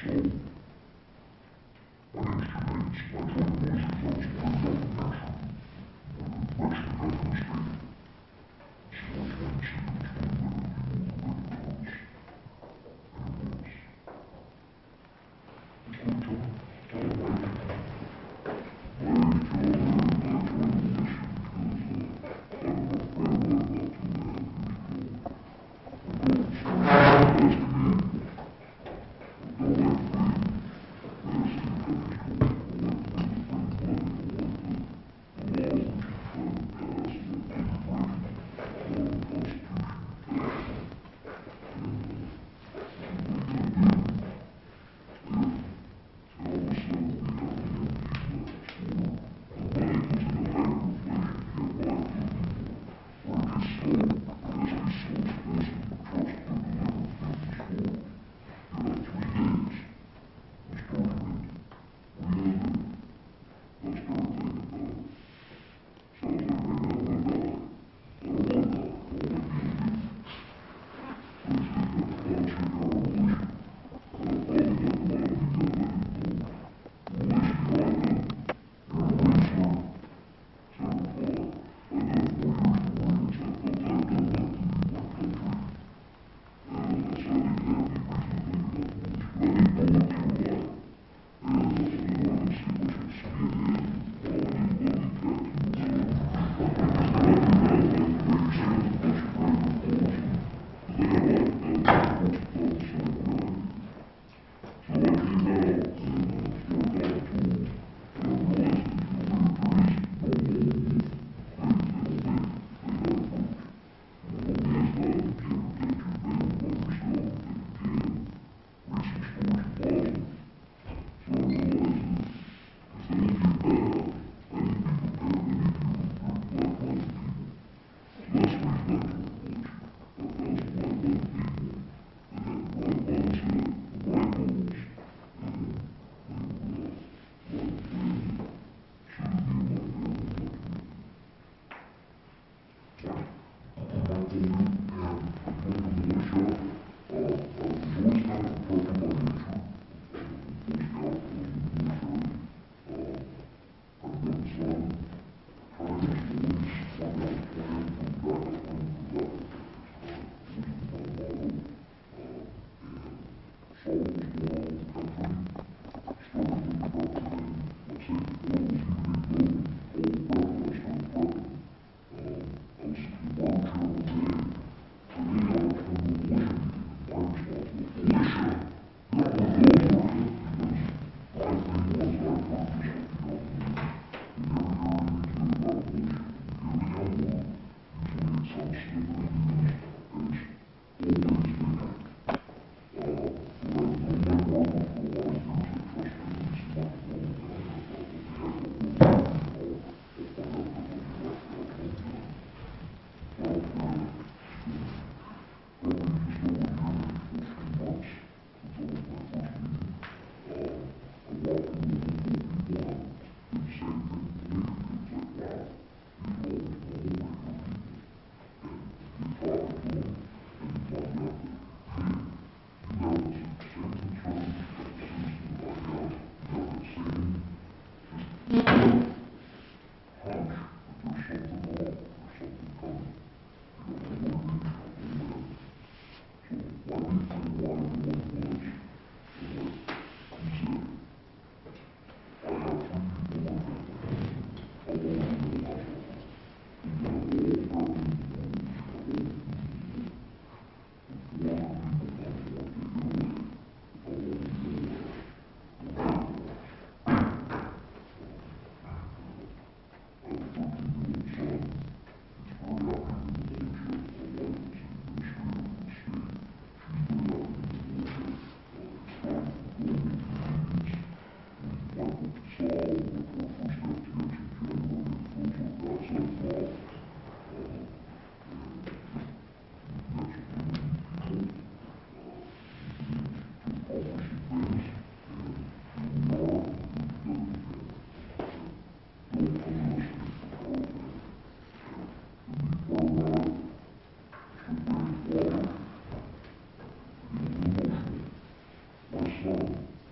My son,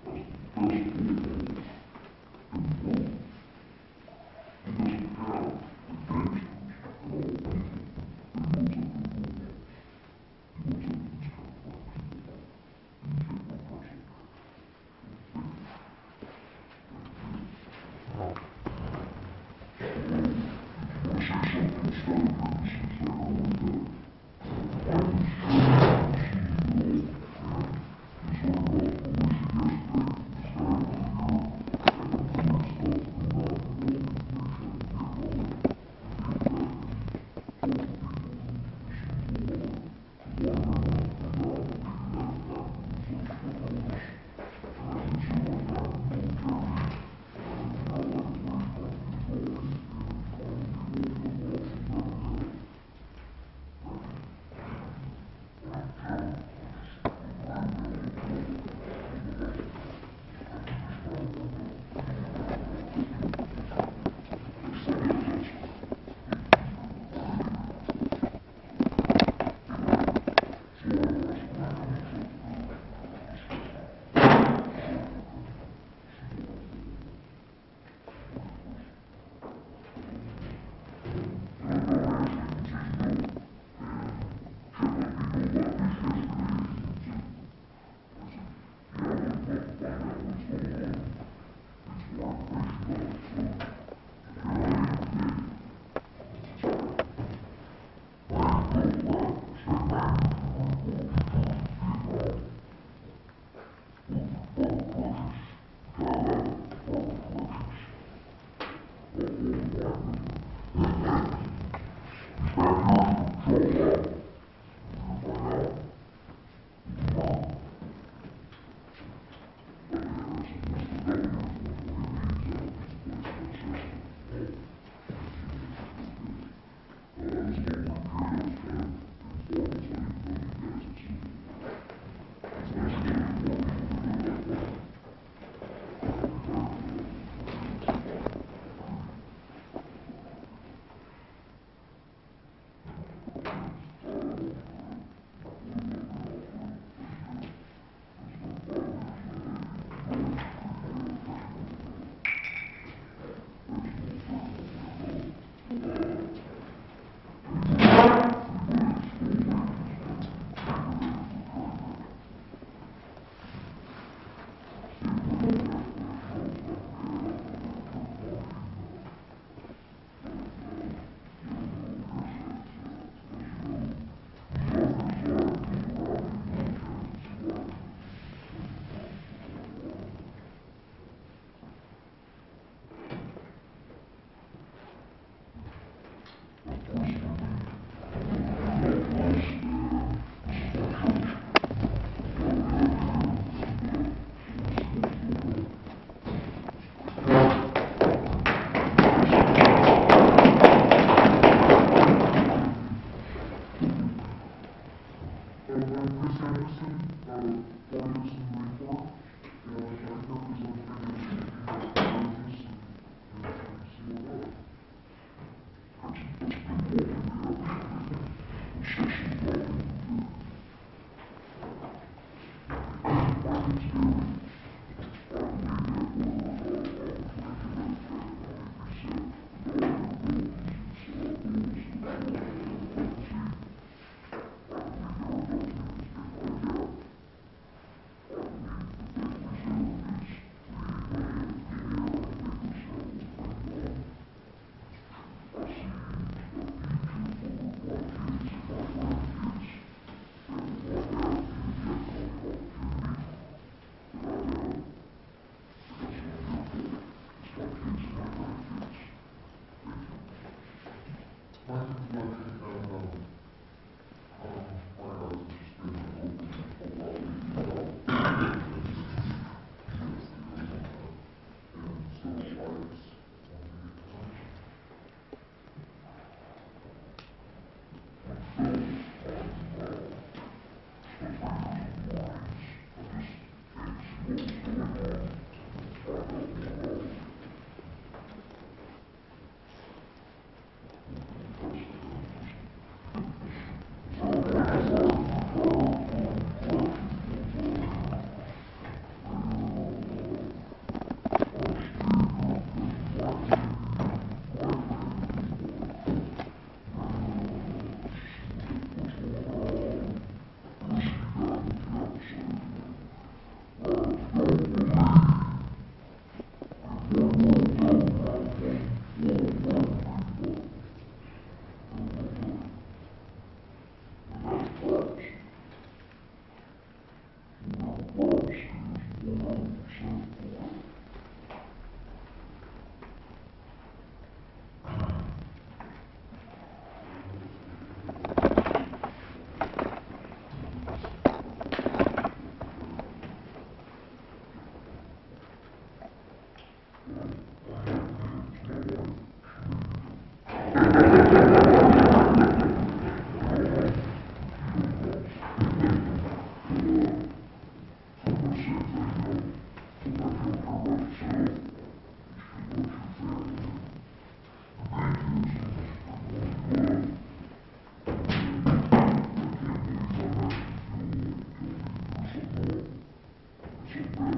Thank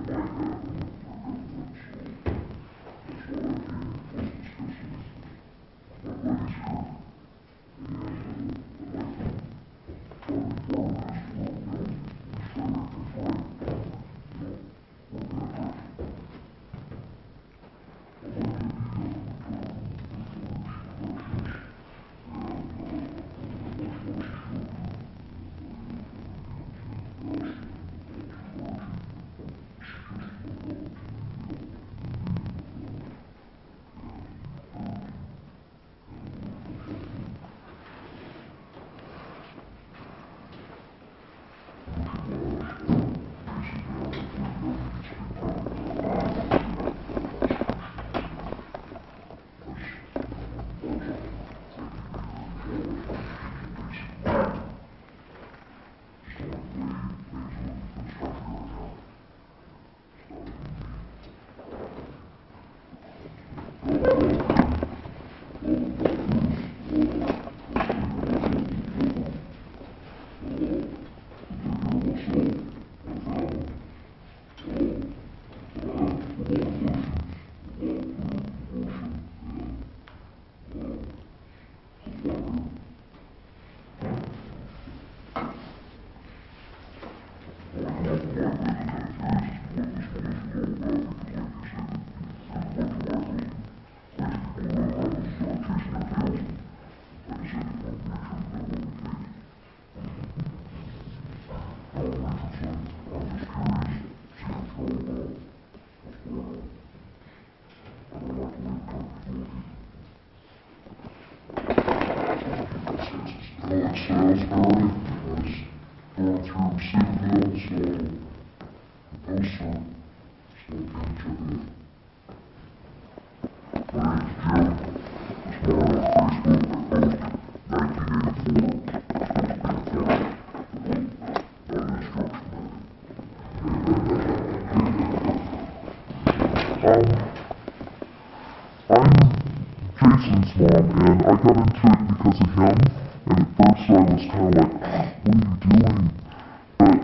I'm Jason's mom, and I got into it because of him, and at first I was kind of like, what are you doing? But,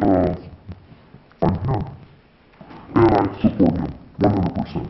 I'm here, and I support him, 100%.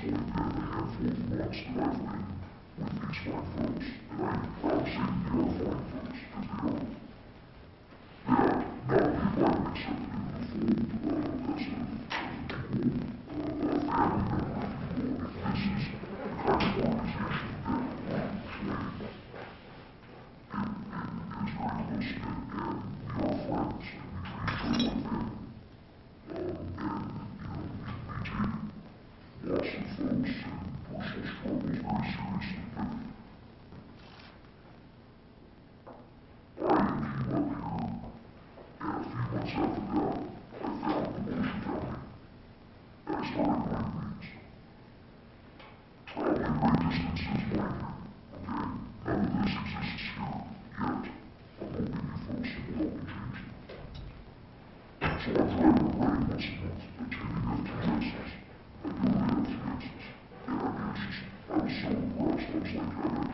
only been a handful of months that I've been with these fine folks, and I am proud to say that they are fine folks, because they are. That not only have I been accepted into the fold as a family member, if you will, if this is the kind of organization that we is very close-knit, and we are friends, and we treat each other like family. And, we take lots of folks and personal struggles very seriously, but I came up here, and a few months after that, I found the motion coming, and I started running meetings. Traveling great distances, mind you, okay? None of this exists here yet. I'm hoping you folks can help me change it. So I'm driving around once a month, attending FTXs. I go to FTXs, and I was so impressed. I was like, you go to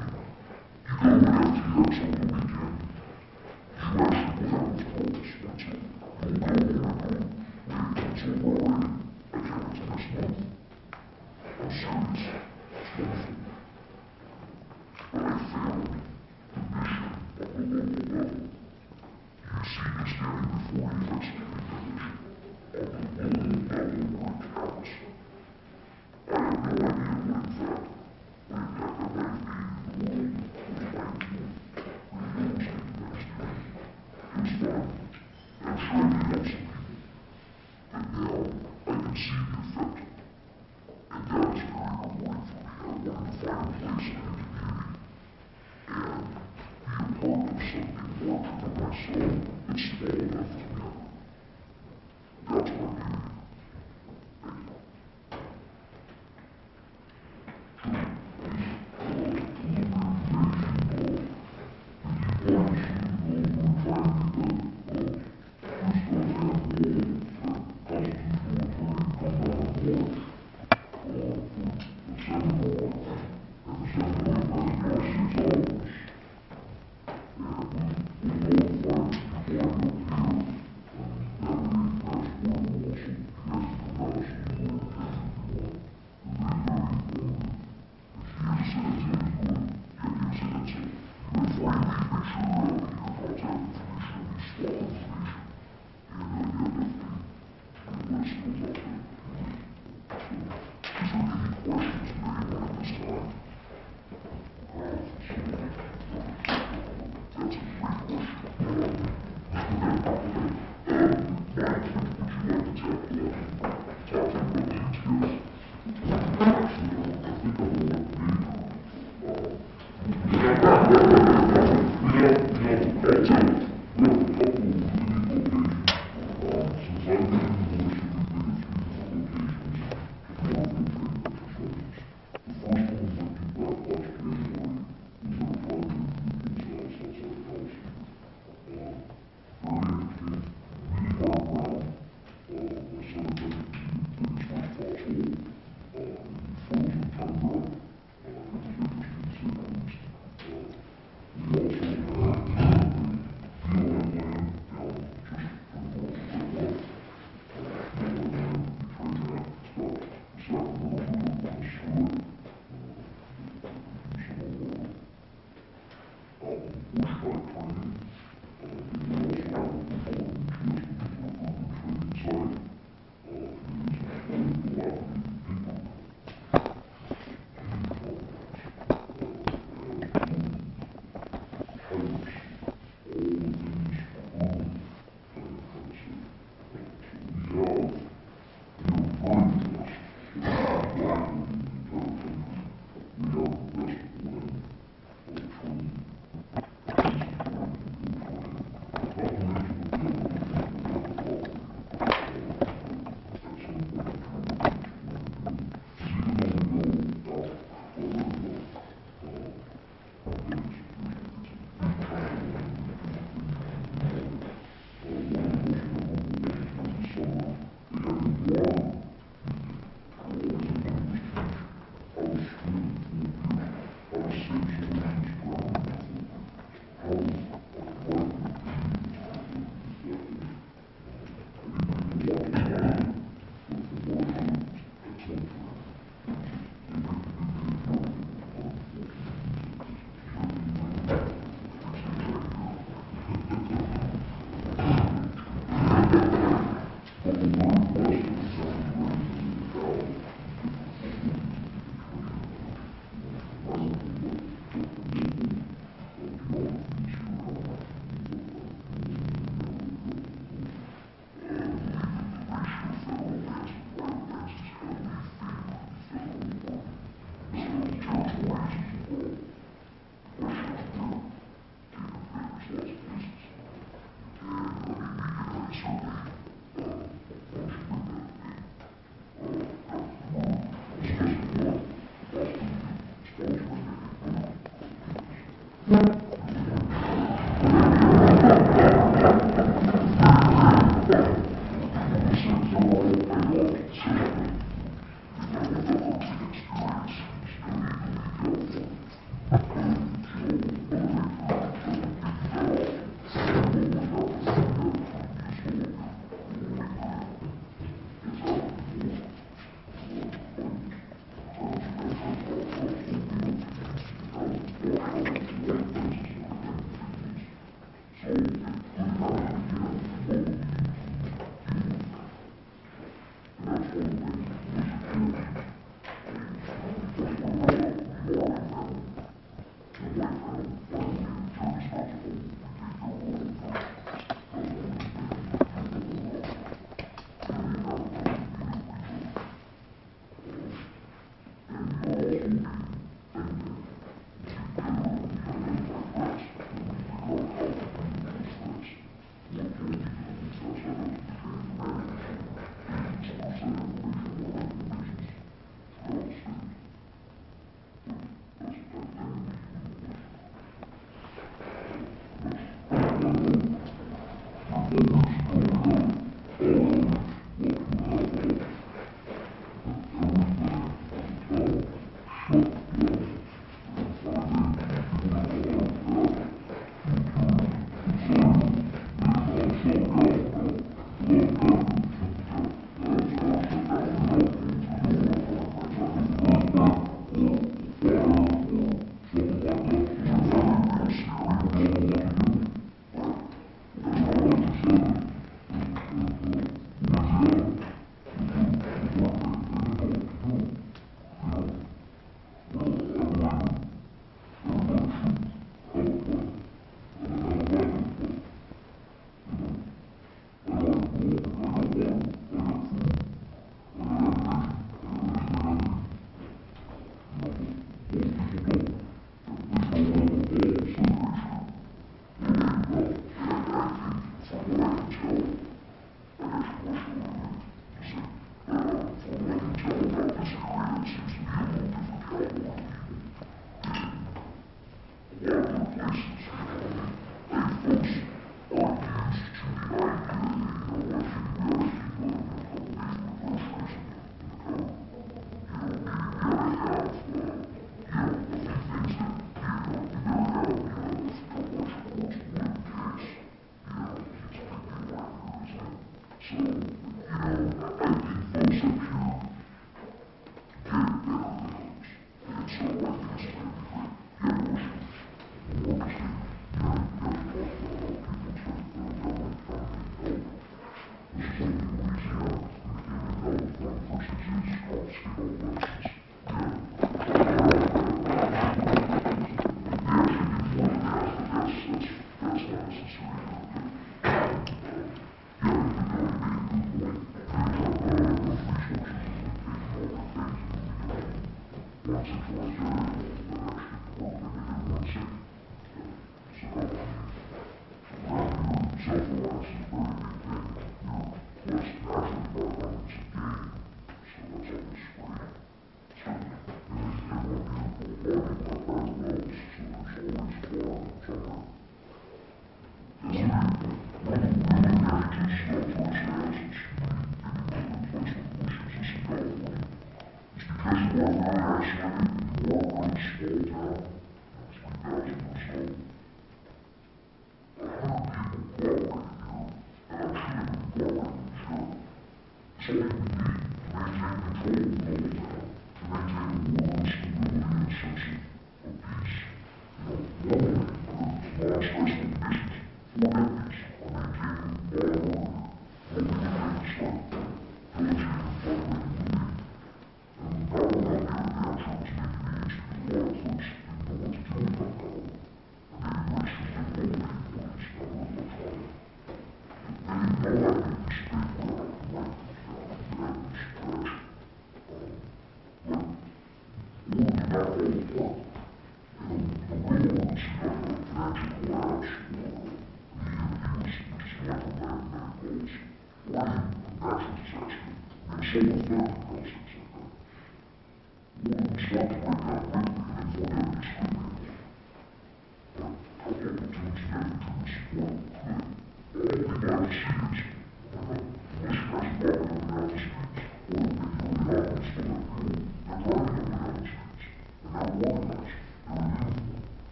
an FTX on the weekend, you actually will have what's called a sports over. You'll go home and go, wait, it's over already. I can't wait till next month. I'm serious. It's wonderful. But I failed the mission on the local level. You see me standing before you, that's the big mission. On the local level, we're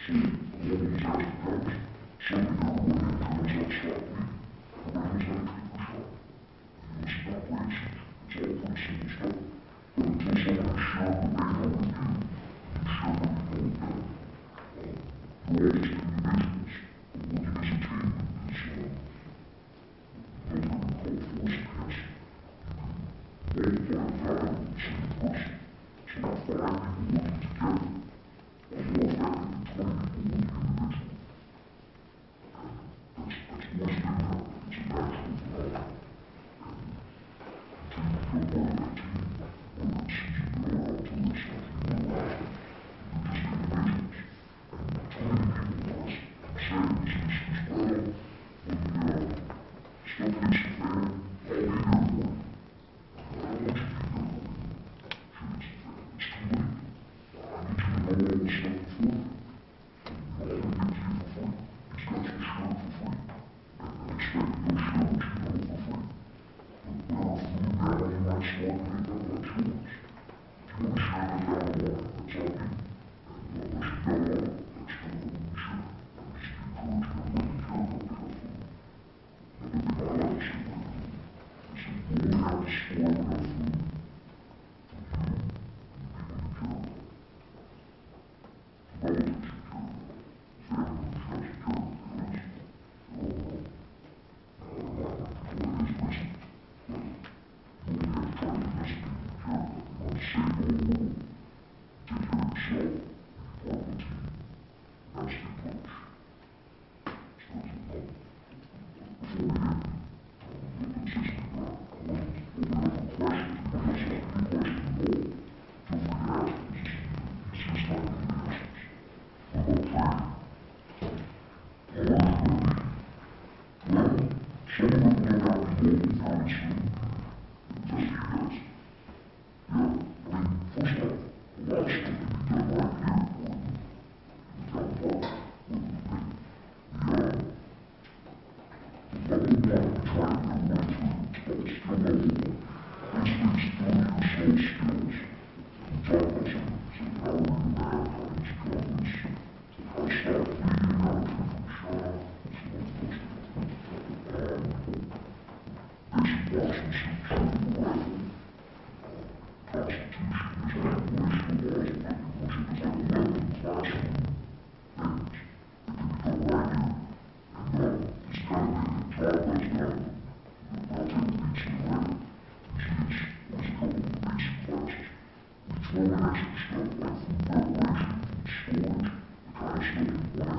One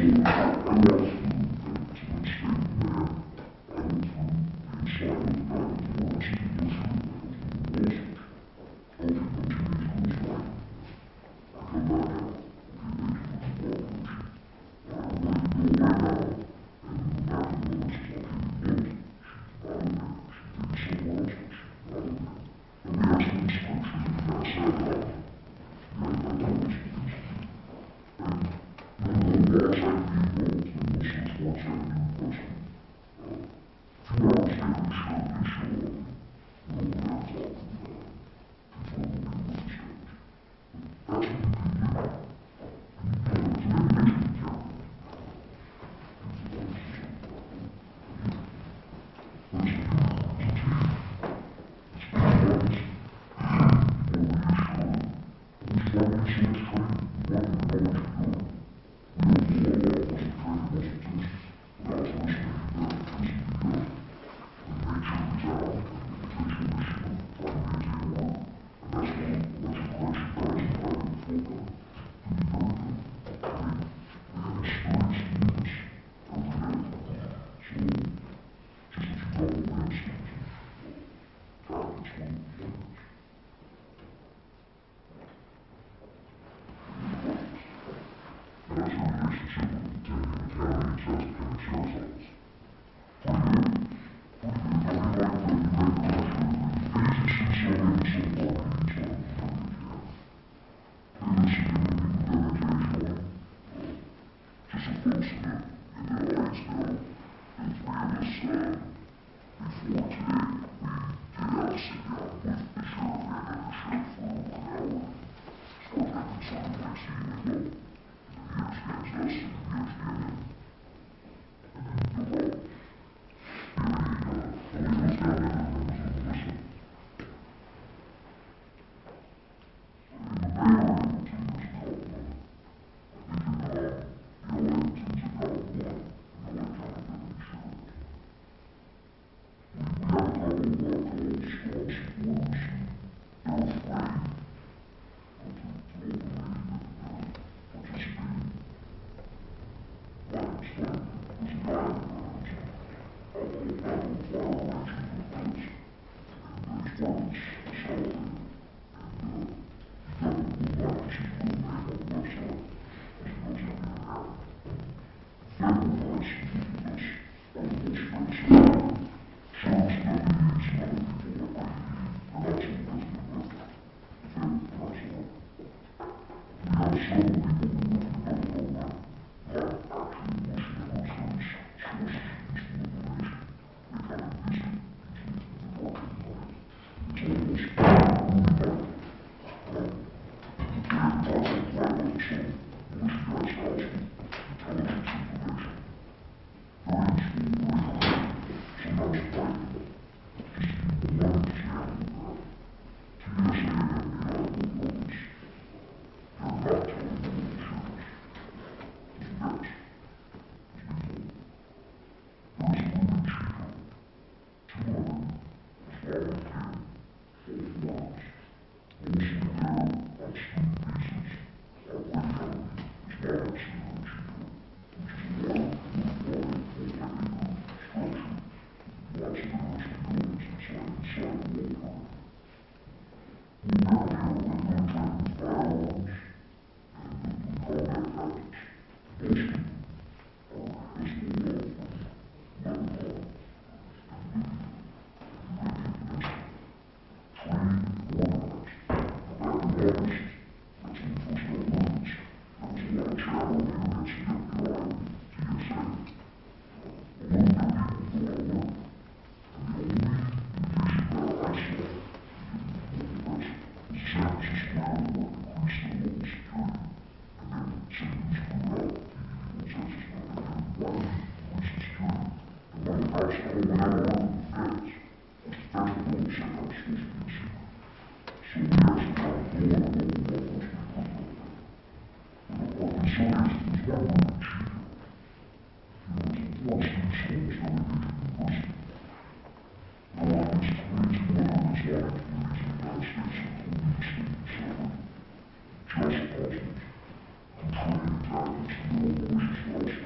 Just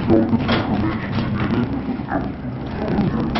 don't get the information you needed.